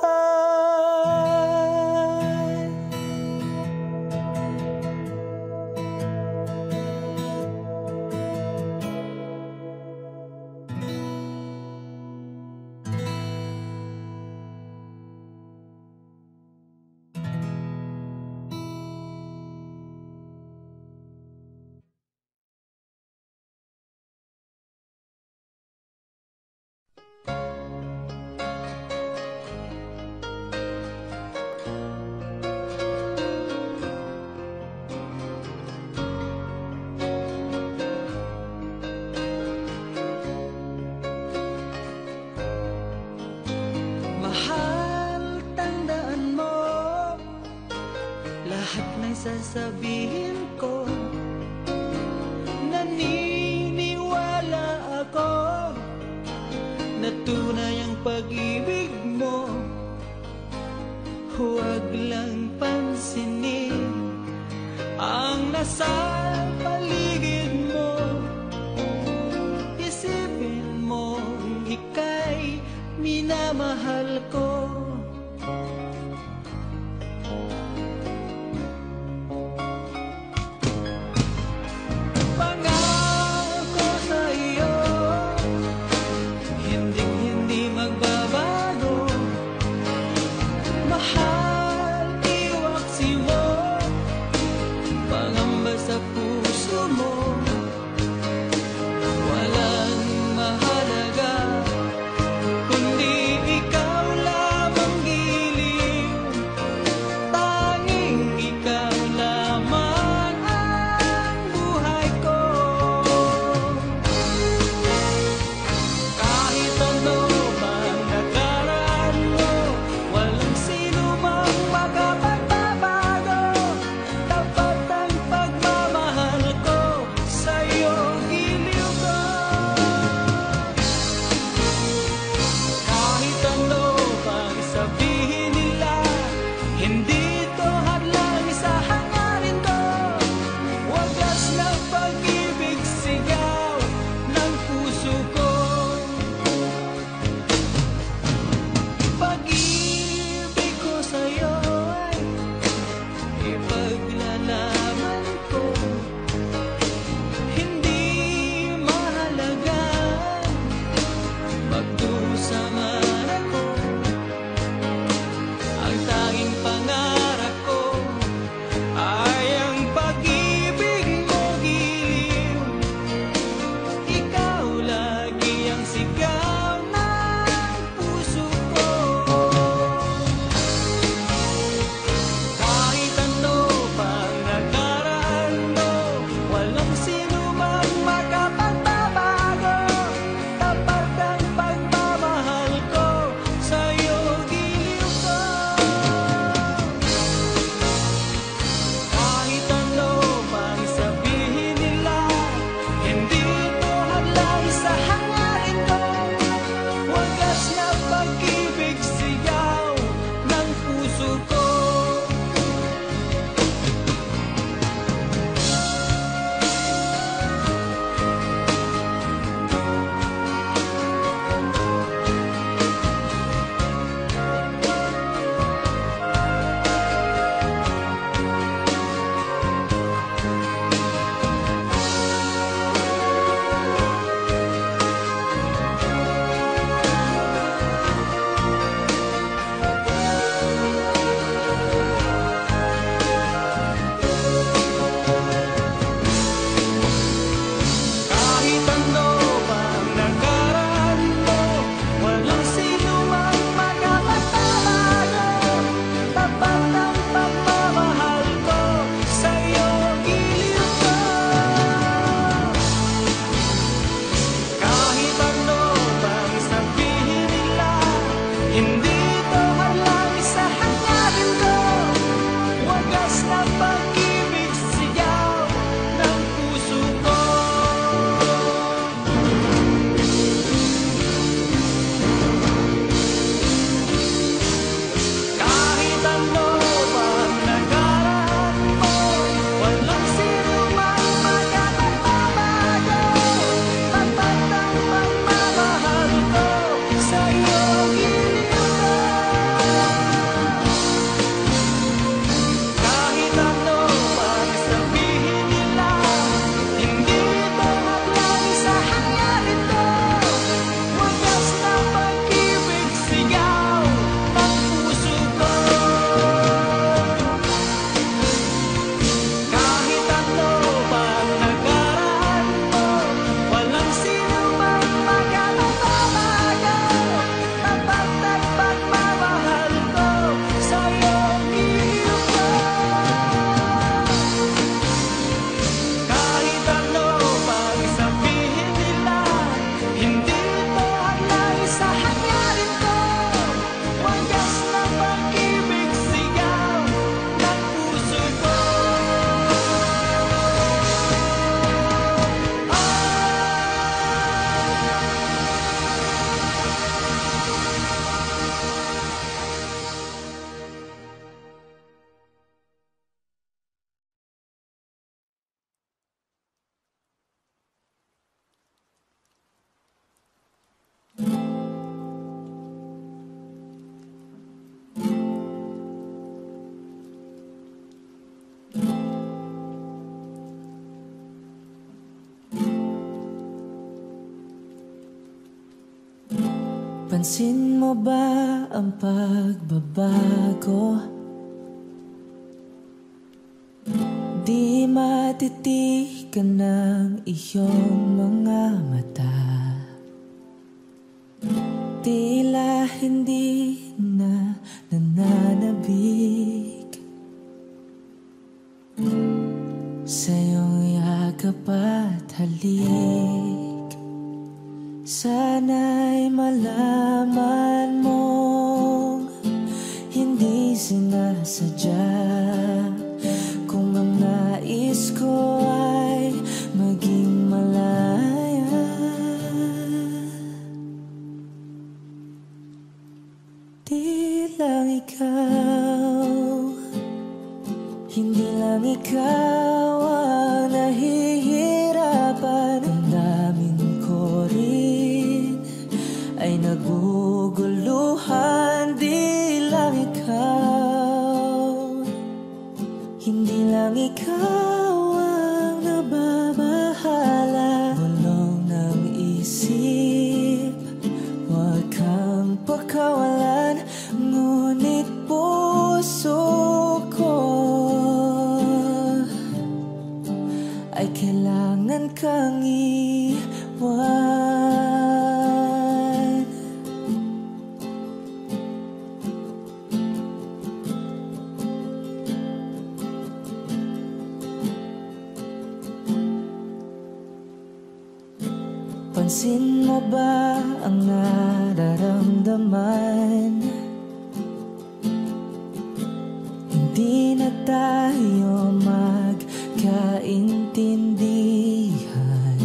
Mahal, tandaan mo lahat ng sasabihin ko. Naniniwala ako na tunay ang pag-ibig mo. Huwag lang pansinin ang nasa paligid mo. Isipin mo ika'y minamahal ko. Pangako sa iyo, hindi magbabago. Mahal, iwaksi mo, pangamba sa puso mo. Walang mahalaga kundi ikaw Pansin mo ba ang pagbabago? Di matitigan ng iyong mga mata. Tila hindi na nananabik sa iyong yakap at halik. Sana'y malaman mong hindi sinasadya kung ang nais ko ay maging malaya. Di lang ikaw, hindi lang ikaw ang nahihirapan. Ang damdamin ko rin ay naguguluhan. Di lang ikaw, hindi lang ikaw ang nababahala. Bulong ng isip, huwag kang pakawalan. Ngunit puso ko ay kailangan kang iwan. Pansin mo ba ang nararamdaman? Hindi na tayo magkaintindihan.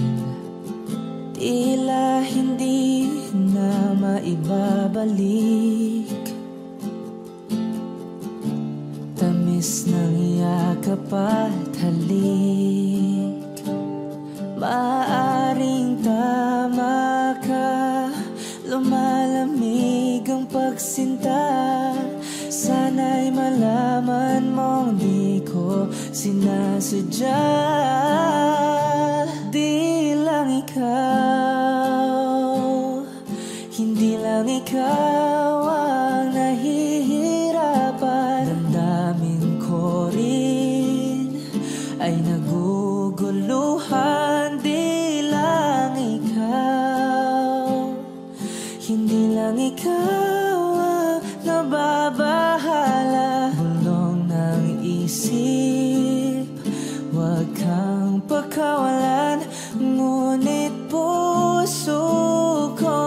Tila hindi na maibabalik tamis ng yakap at halik. Maaring tama ka, lumalamig ang pagsinta. Sana'y malaman mong di ko sinasadya. Di lang ikaw, hindi lang ikaw ang nahihirapan. Damdamin ko rin ay naguguluhan. Di lang ikaw, hindi lang ikaw ang nababahala. Bulong ng isip, huwag kang pakawalan. Ngunit puso ko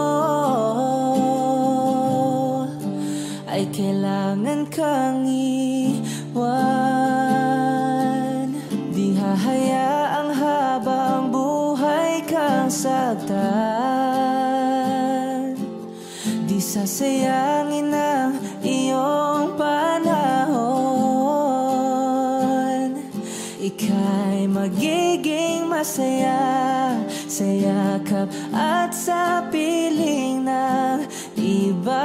ay kailangan kang iwan. Di hahayaang habang buhay kang saktan. Di sasayangin ang iyong panahon. Ika'y magiging masaya sa yakap at sa piling ng iba.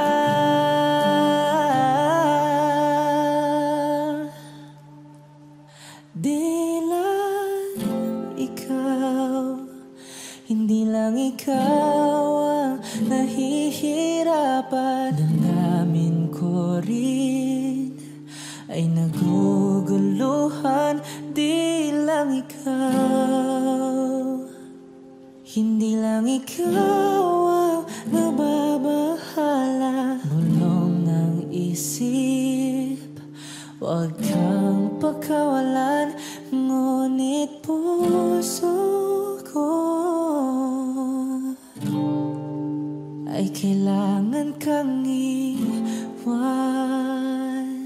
Di lang ikaw, hindi lang ikaw ang nahihirapan. Damdamin ko rin ay naguguluhan. Di lang ikaw, hindi lang ikaw ang nababahala. Bulong ng isip, huwag kang pakawalan. Ngunit puso ko ay kailangan kang iwan.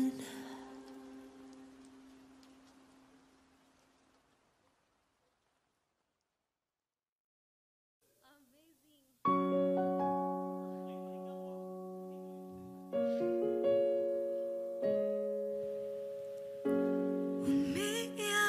Umiiyak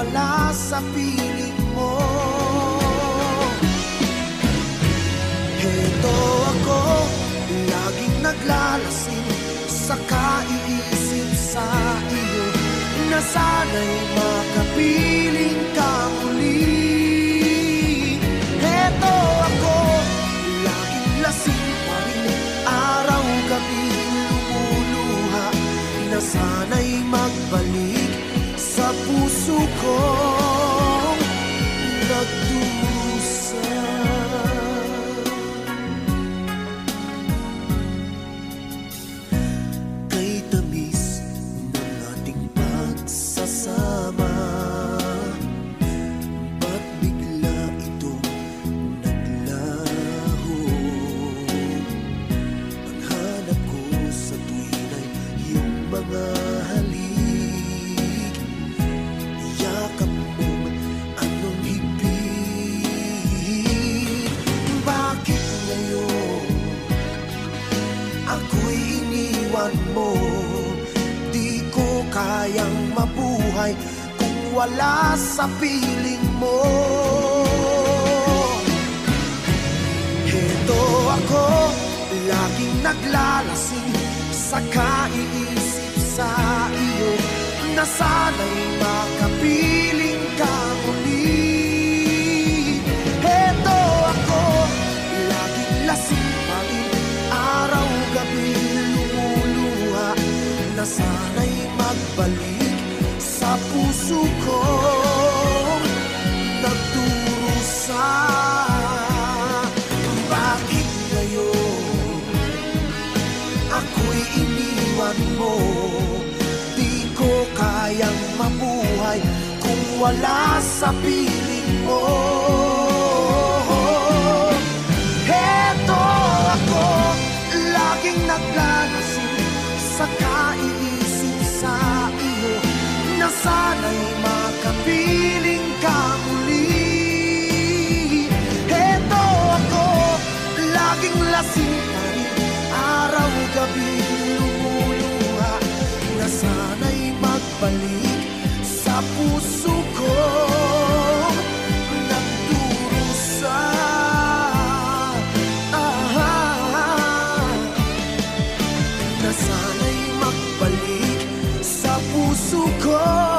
wala sa piling mo. Heto ako, laging naglalasing sa kaiisip sa iyo, na sana'y makapiling ka muli. Heto ako, laging lasing pa rin, araw-gabi lumuluha, na sana'y magbalik sa puso kong nagdusa. Kay tamis ng ating pagsasama, ba't bigla itong naglaho? Ang hanap ko sa tuwin ay iyong mga halik, yakap mong anong higpit. Bakit ngayon ako'y iniwan mo? Di ko kayang mabuhay kung wala sa piling mo. Heto ako, laging naglalasing sa kaiisip sa iyo, na sana'y makapiling ka muli. Heto ako, laging lasing pa rin, araw-gabi lumuluha, na sana'y magbalik sa puso ko nagdurusa. Bakit ngayon ako'y iniwan mo? Di ko kayang mabuhay kung wala sa piling mo. Heto ako, laging naglalasing sa kaiisip sa iyo, na sana'y makapiling ka muli. Heto ako, laging lasing pa rin, araw-gabi lumuluha, na sana'y magbalik sa puso ko nagdurusa. Na sana'y magbalik sa puso ko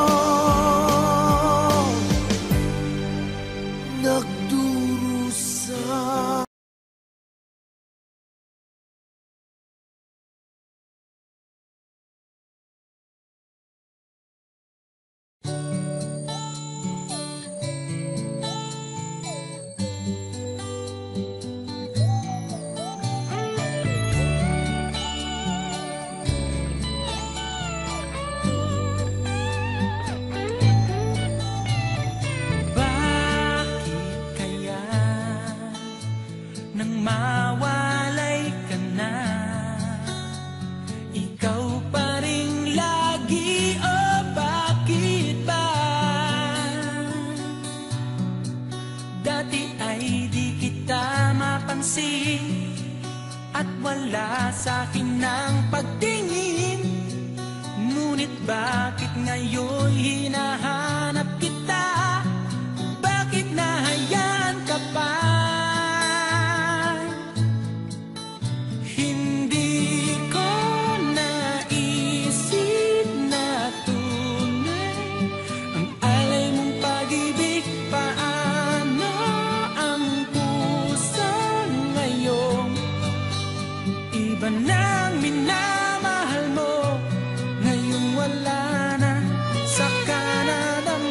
nagdurusa. Bakit kaya nang mawalay ka na, ikaw pa rin lagi, o bakit ba? Dati ay di kita mapansin, at wala sa'kin ng pagtingin. Ngunit bakit ngayon hinahanap kita? Bakit nahayaan ka pa? Hindi ko naisip na tunay ang alay mong pag-ibig. Paano ang puso ngayon? Iba nang minamahal mo, ngayong wala na, saka na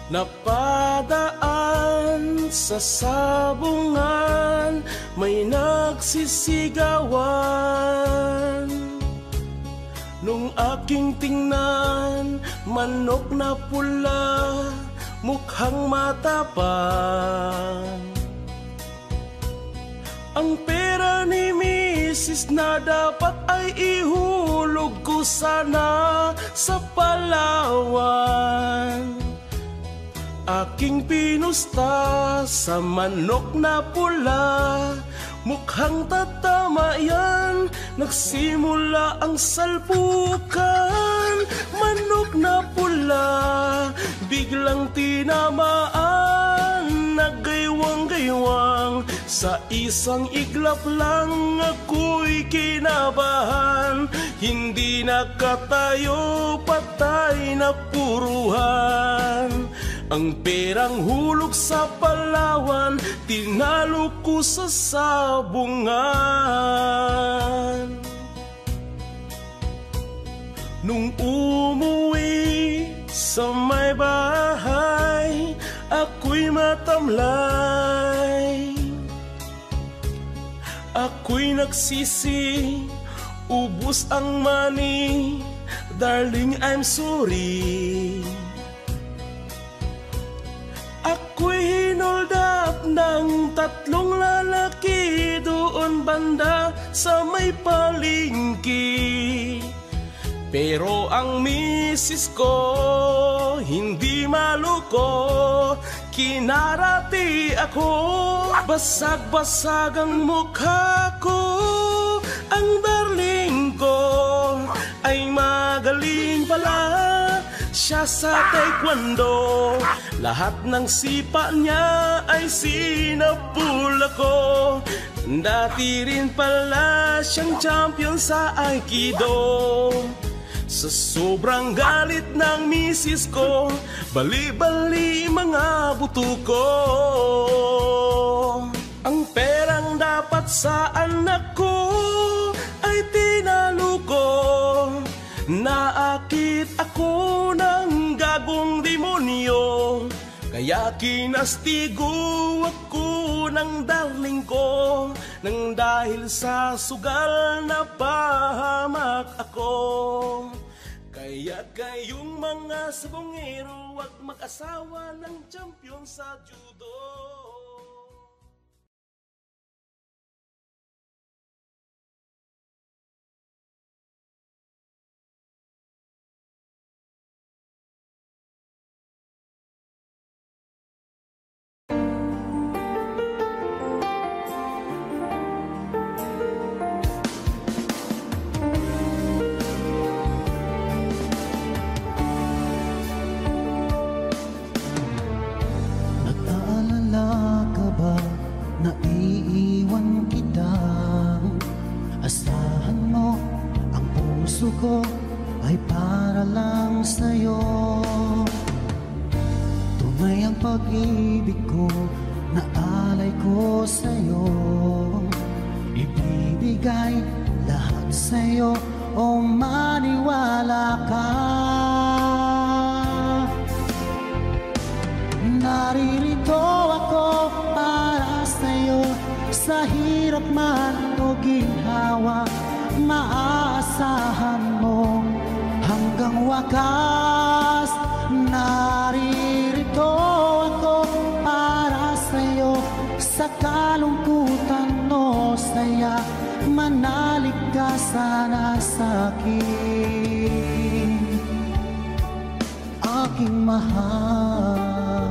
Napadaan sa sabungan, may nagsisigawan. Nung aking tingnan, manok na pula, mukhang matapang. Ang pera ni Mrs. na dapat ay ihulog ko sana sa Palawan. Aking pinusta sa manok na pula, mukhang tatama yan, nagsimula ang salpukan. Manok na pula, biglang tinamaan, nagaywang-gaywang. Sa isang iglap lang ako'y kinabahan, hindi nakatayo, patay na puruhan. Ang perang hulog sa Palawan, tinalo ko sa sabungan. Nung umuwi sa may bahay, ako'y matamlay. Ako'y nagsisi, ubos ang money, darling I'm sorry. Ako'y hinold up ng 3 lalaki doon banda sa may palengke. Pero ang misis ko hindi maluko, kinarati ako, basag-basag ang mukha ko. Ang darling ko ay magaling pala, siya sa taekwondo. Lahat ng sipa niya ay sinapul ako. Dati rin pala siyang champion sa Aikido. Sa sobrang galit ng misis ko, bali-bali mga buto ko. Ang perang dapat sa anak ko ay tinalo ko. Naakit ako ng gagong demonyo, kaya kinastigo ako ng darling ko. Nang dahil sa sugal na pahamak ako. Kaya kayong mga sabongero, wag mag-asawa ng champion sa judo. Naiiwan kita, asahan mo, ang puso ko ay para lang sa'yo. Tunay ang pag-ibig ko, naalay ko sa'yo. Ibibigay lahat sa'yo, o maniwala ka. Naririto ako para sa'yo, sa hirap man o ginhawa, maaasahan mo hanggang wakas. Naririto ako para sa'yo, sa kalungkutan o saya, manalig ka sana sa'kin, aking mahal.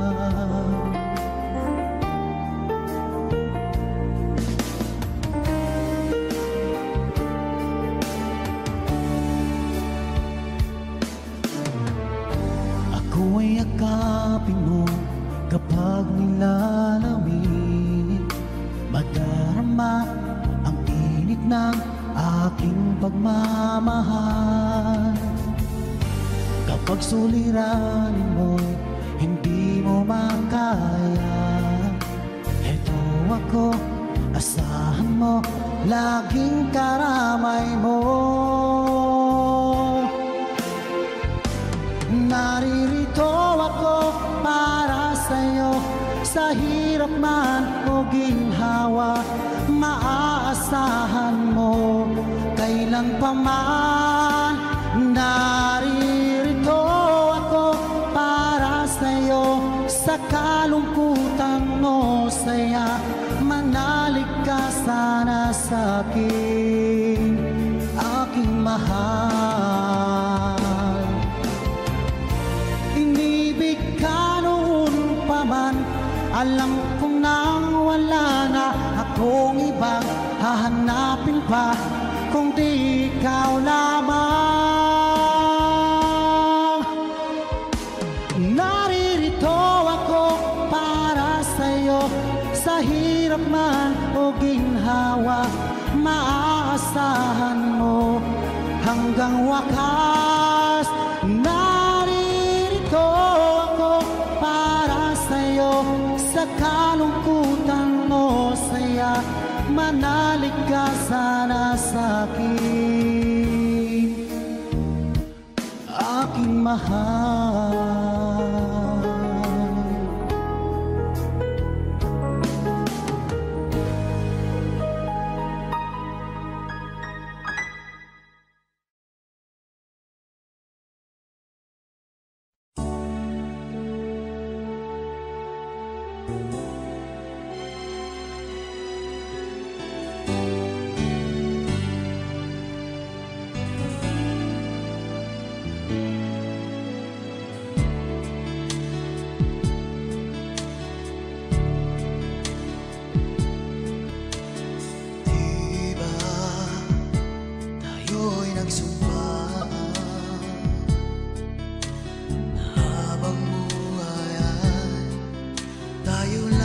Ako'y yakapin mo kapag nilalamig, madarama ang init ng aking pagmamahal. Kapag suliranin mo'y hindi mo makaya, eto ako, asahan mo, laging karamay mo. Naririto ako para sa'yo, sa hirap man o ginhawa, maaasahan mo kailan pa man. Naririto ako para sa'yo, sa kalungkutan mo saya, manalig ka sana sa'kin, aking mahal. Inibig ka noon pa man, alam kong nang wala na akong ibang hahanapin pa, kung di ikaw lamang. Naririto ako para sa'yo, sa hirap man o ginhawa, maaasahan mo hanggang wakas. Naririto ako para sa'yo, sa kalungkutan mo saya, manalig ka sana sa'kin, aking mahal. Tayo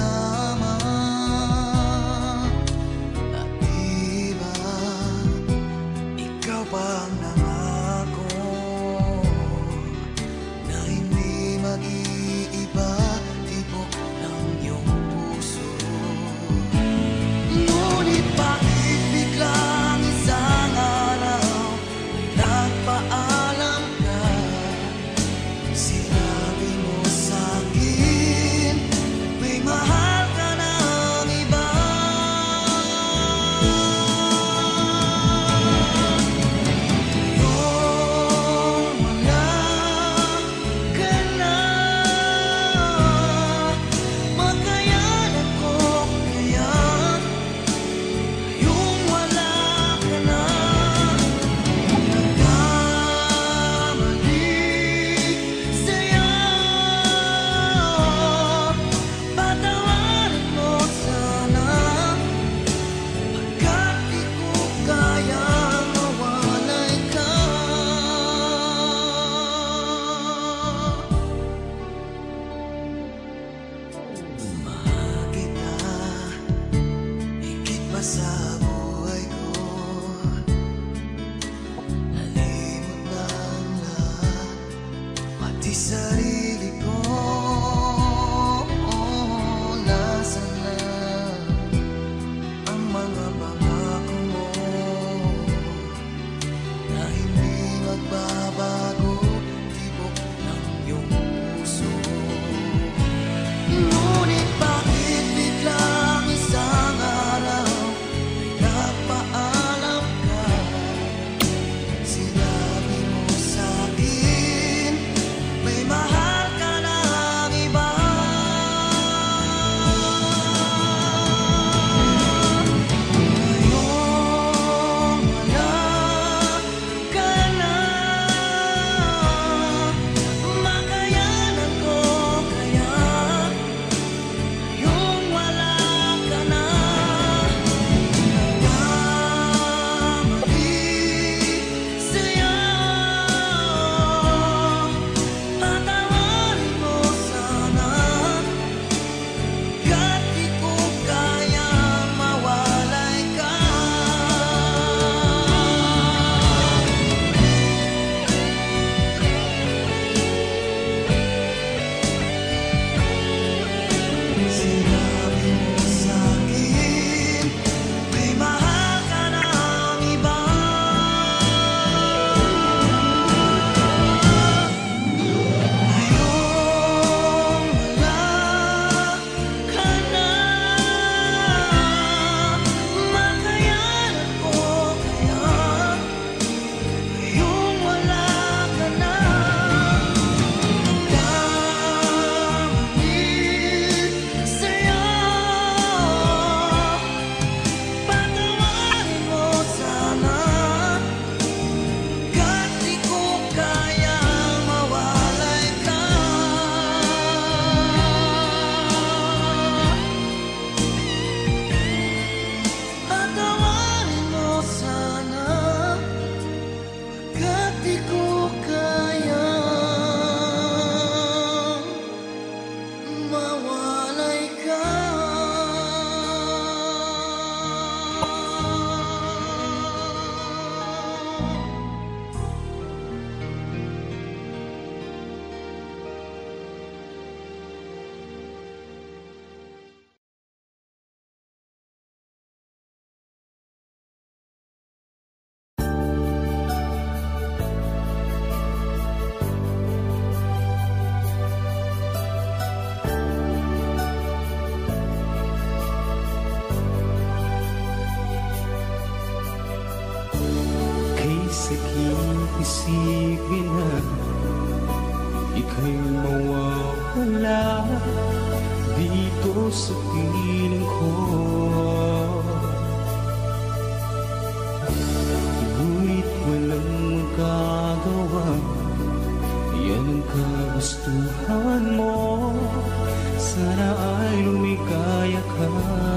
ika'y mawawala dito sa piling ko. Ngunit walang magagawa, yan ang kagustuhan mo. Sana ay lumigaya ka.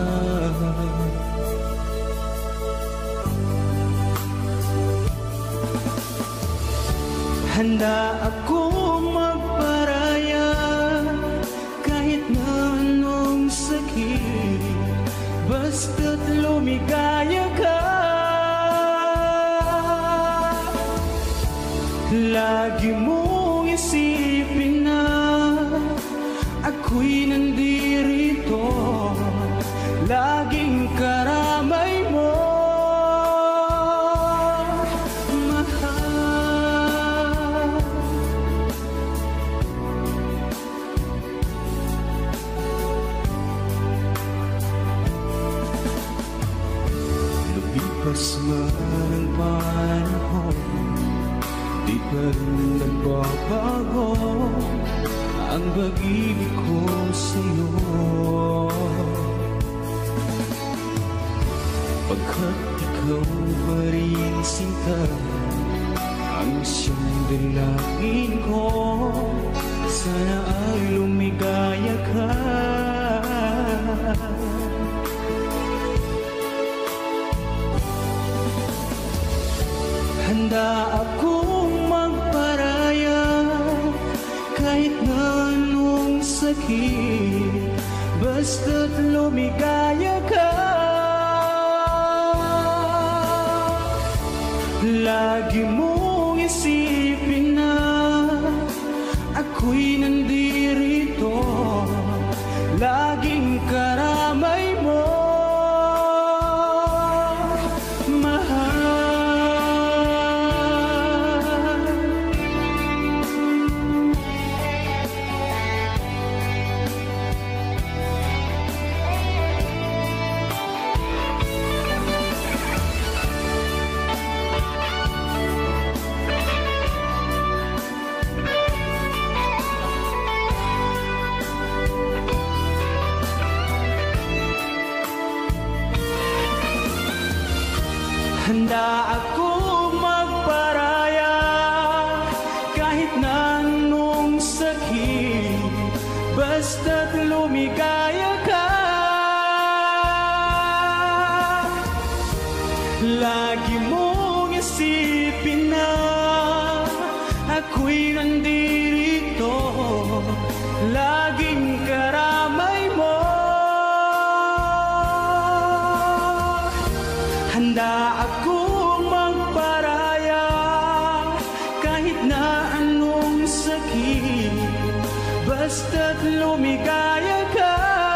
Handa akong magparaya kahit na anong sakit, basta't lumigaya ka. Lagi mong isipin na ako'y nandirito, laging karamay mo. Lumipas man ang panahon, di pa rin nagbabago ang pag-ibig ko sa'yo. Pagkat ikaw pa rin sinta, ang siyang dalangin ko. Sana ay lumigaya ka. Handa akong magparaya kahit na anong sakit, basta't lumigaya ka. Lagi mong isipin na ako'y nandirito, laging karamay mo. Handa akong magparaya kahit na anong sakit, basta't lumigaya ka. Lagi mong isipin na ako'y nandirito, laging karamay mo. Handa akong magparaya kahit na anong sakit, basta't lumigaya ka.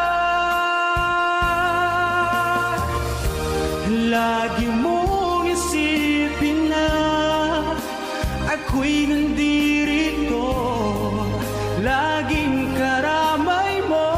Lagi mong isipin na ako'y nandirito, laging karamay mo.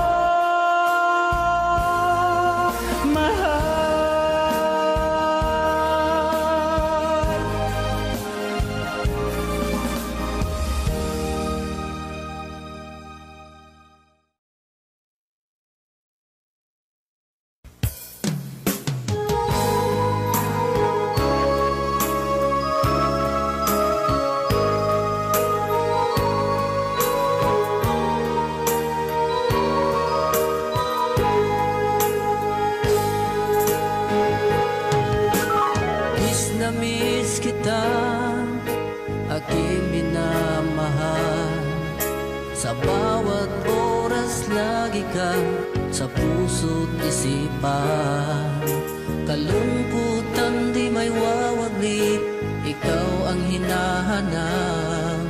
Miss kita, aking minamahal. Sa bawat oras lagi ka sa puso't isipan. Kalungkutan di may wawaglit, ikaw ang hinahanap.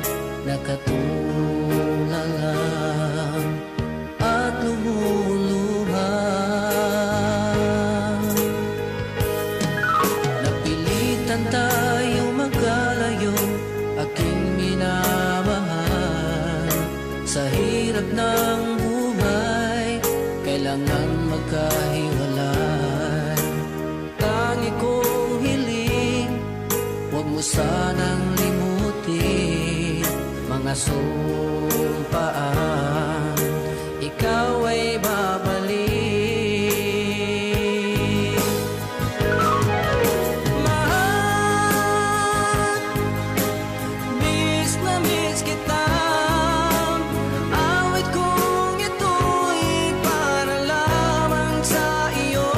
Nakatulala at lumuluha. Napilitan tayo magkalayo, aking minamahal. Sa hirap ng buhay, kailangan magkahiwalay. Tangi kong hiling, huwag mo sanang limutin mga mga sumpaan, ikaw ay babalik. Mahal, miss na miss kita. Awit kong ito'y para lamang sa iyo.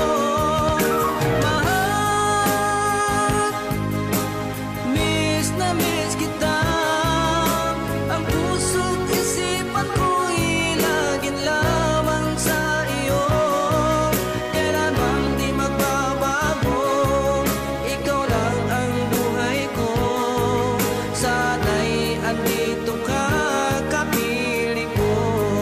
Mahal, miss na miss kita. Ang puso't isipan ko'y laging lamang sa iyo. Kailan bang di magbabago, ikaw lang ang buhay ko. Sana'y andito ka, kapiling ko.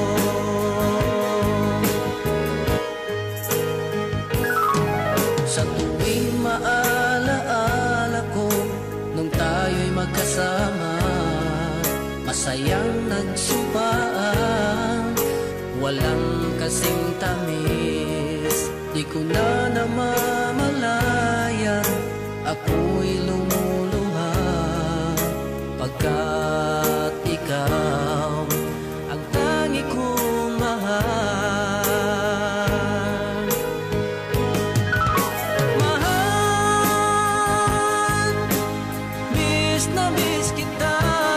Sa tuwing maalaala ko nung tayo'y magkasama, masayang nagsumpaan, walang kasing tamis. Di ko na namamalayan, ako'y lumuluha, pagkat ikaw ang tangi kong mahal. Mahal, miss na miss kita.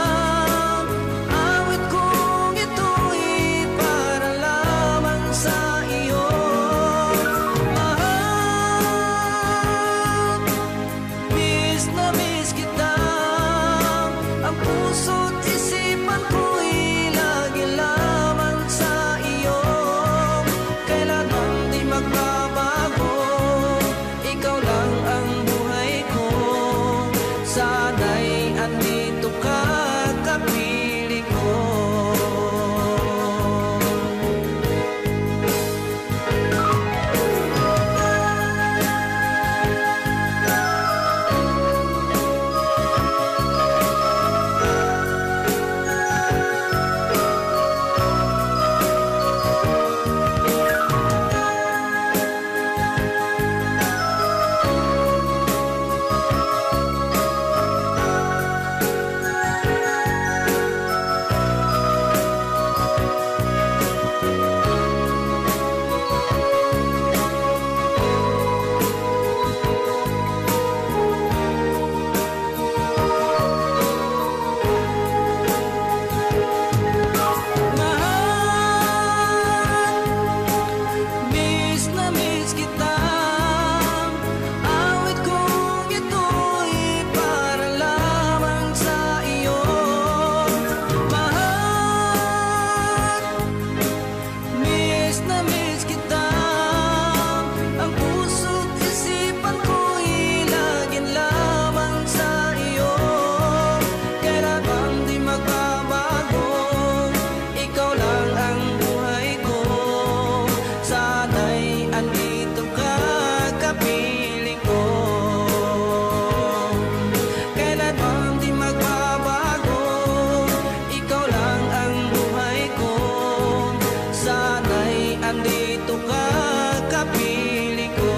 Awit kong ito'y para lamang sa iyo. Mahal, miss na miss kita. Ang puso't isipan ko'y lagi lamang sa iyo. Kailan bang di magbabago, ikaw lang ang buhay ko. Sana'y andito ka, kapiling ko. Mahal, miss na miss kita. Awit kong ito'y para lamang sa iyo. Mahal, miss na miss kita. Ang puso't isipan ko'y laging lamang sa iyo. Kailan bang di magbabago, ikaw lang ang buhay ko. Sana'y andito ka, kapiling ko. Kailan bang di magbabago, ikaw lang ang buhay ko. Sana'y andito ka, kapiling ko.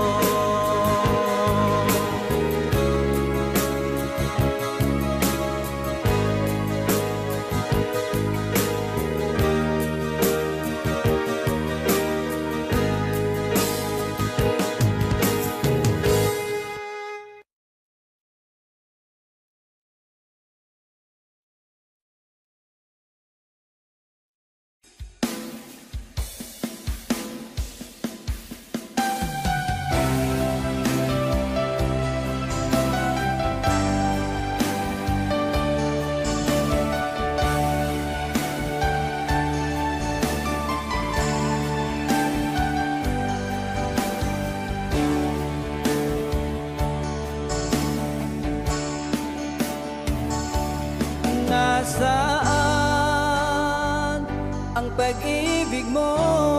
Nasaan ang pag-ibig mo?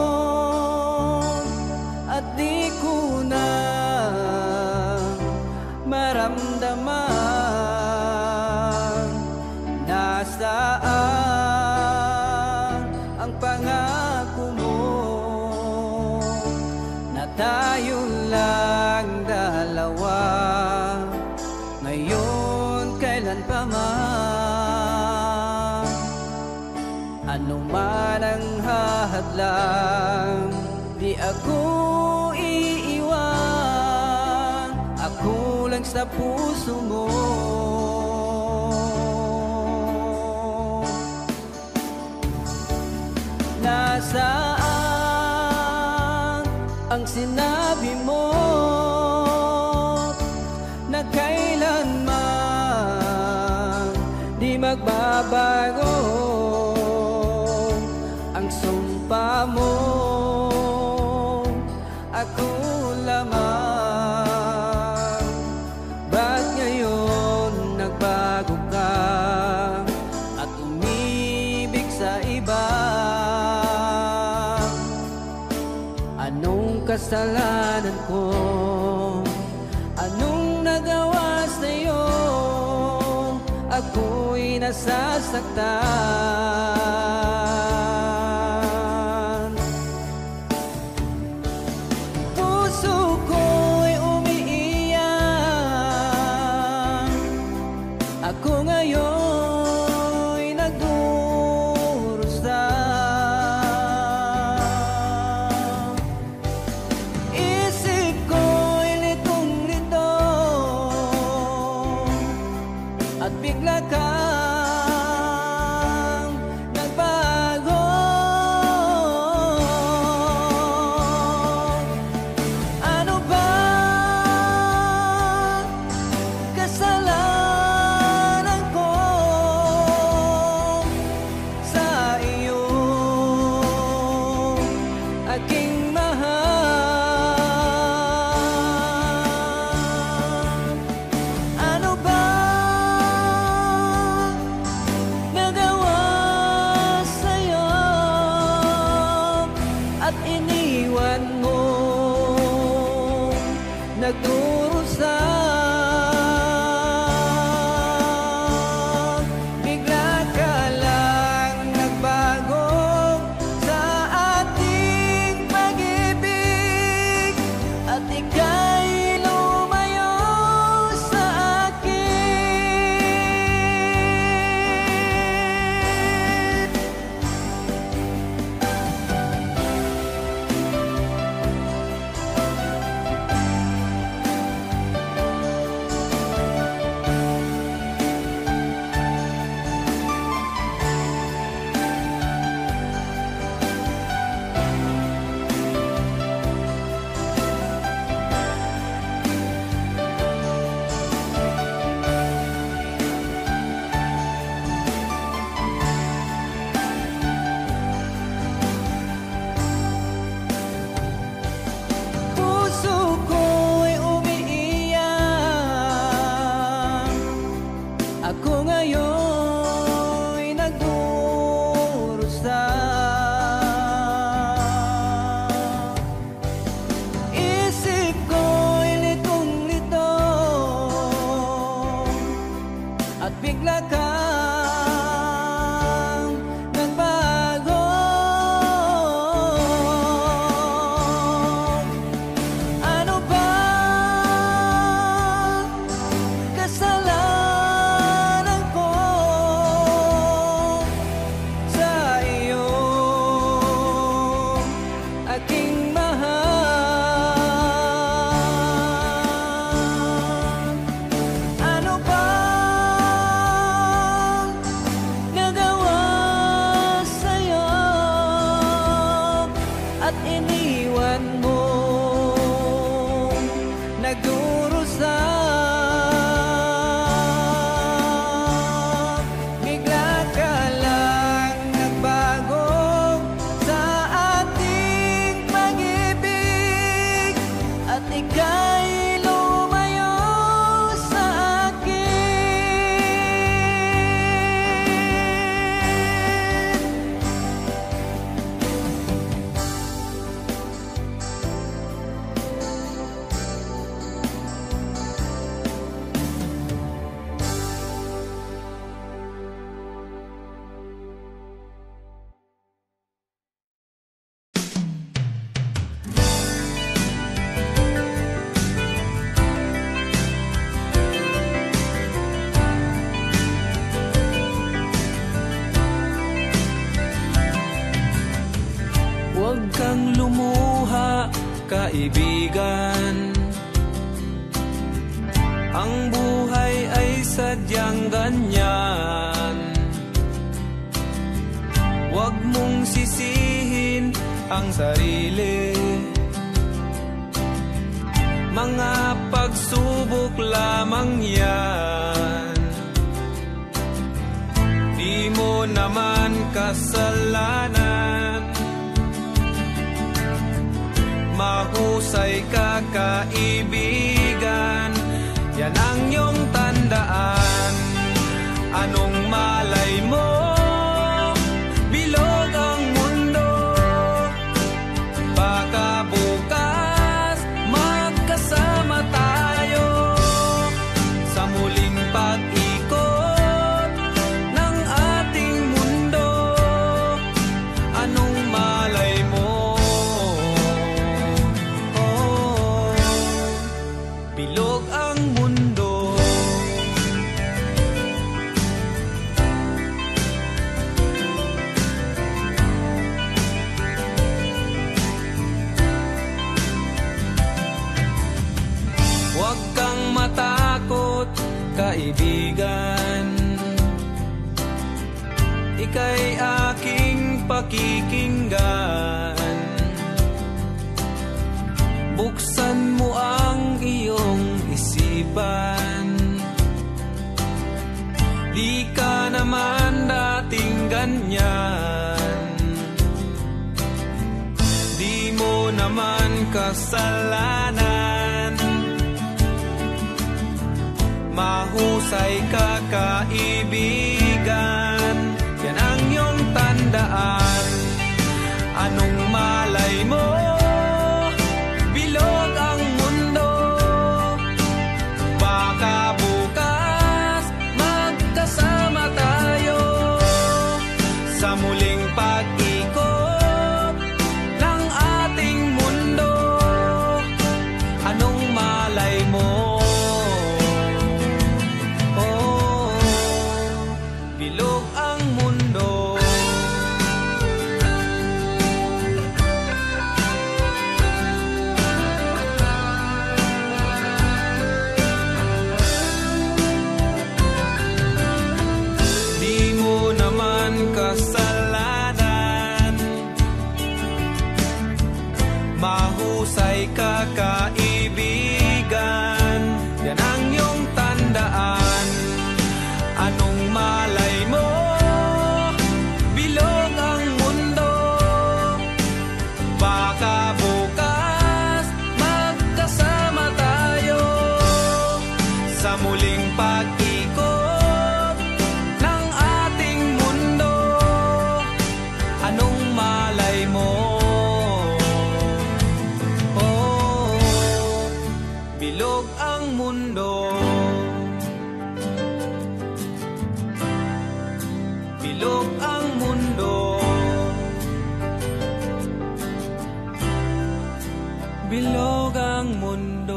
At di ko na maramdaman. Nasaan ang pangako mo na tayo lang dalawa? Ngayon kailan pa man man ang hahadlang, di ako iiwan, ako lang sa puso mo. Nasaan ang sinabi mo na kailanman di magbabago ang sumpa mo, ako lamang? Ba't ngayon nagbago ka at umibig sa iba? Anong kasalanan ko? Anong nagawa sa'yo? Ako'y nasasaktan. Puso ko'y umiiyak, ako ngayon'y nagdurusa. Isip ko'y litong-lito at bigla kang nagbago. Huwag kang lumuha, kaibigan. Ang buhay ay sadyang ganyan. Huwag mong sisihin ang sarili. Mga pagsubok lamang yan. Di mo naman kasalanan. Mahusay ka, kaibigan. Yan ang iyong tandaan. Anong malay mo? Bilog ang mundo. Baka bukas magkasama tayo sa muling pag-ikot ng ating mundo. Anong malay mo? Bilog ang mundo. Huwag kang matakot, kaibigan. Ika'y aking pakikinggan. Buksan mo ang iyong isipan. Di ka naman dating ganyan. Di mo naman kasalanan. Mahusay ka, kaibigan. Yan ang iyong tandaan. Anong malay mo? Bilog ang mundo. Baka bukas magkasama tayo sa muling pag-ikot ng ating mundo. Anong malay mo? Bilog ang mundo. Di mo naman kasalanan. Mahusay ka, kaibigan. Yan ang iyong tandaan. Anong malay mo? Bilog ang mundo. Baka bukas magkasama tayo sa muling pag-ikot ng ating mundo. Anong malay mo? Bilog ang mundo. Bilog ang mundo. Bilog ang mundo.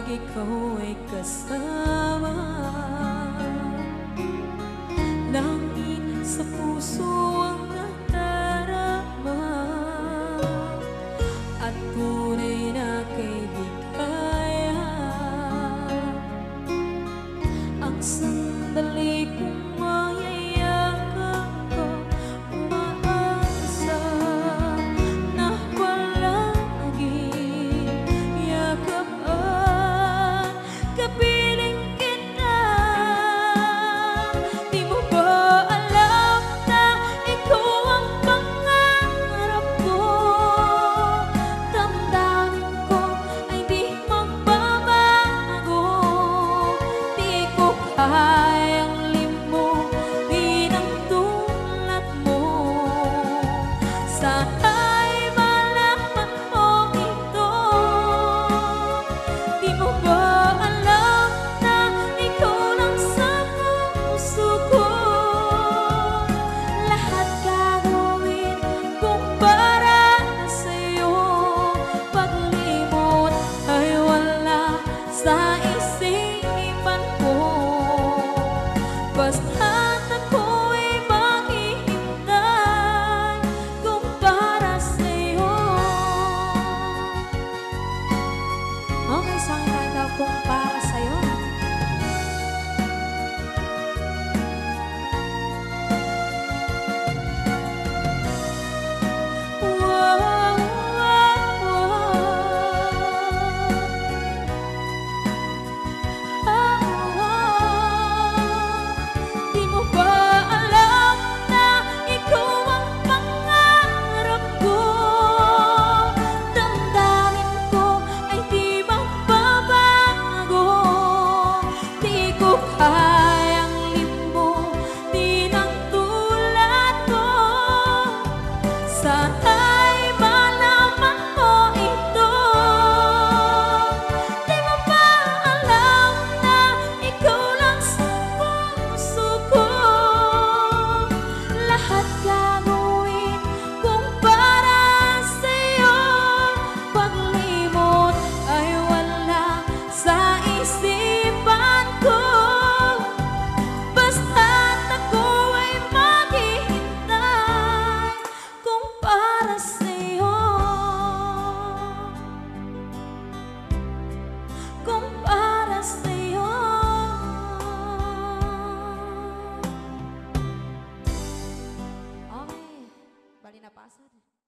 ikaw ay kasama. Langit sa puso ang nadarama, at tunay na kaibigan. Ang sandali kong mayayakap ko, umaasa na palaging yakapan, kapiling kita. Di mo ba alam na ikaw ang pangarap ko? Damdamin ko ay di magbabago. Di ko kayang limutin ang tulad mo. Sana'y malaman mo ito. Di mo ba alam na ikaw lang sa puso ko? Lahat gagawin kung para sa'yo. Paglimot ay wala sa isipan ko. Basta't ako'y maghihintay kung para sa'yo. Okay, so ang kanta kung para sa'yo. Di mo ba alam na ikaw ang pangarap ko? Damdamin ko ay di magbabago. Di ko kayang limutin ang tulad mo. Sana'y malaman mo ito. Di mo ba alam na ikaw lang sa puso ko? Lahat gagawin kung para sa'yo. Paglimot ay wala sa isipan ko. Basta't ako ay maghihintay kung para sa'yo. Kung para sa'yo. Okay, bali na pasad.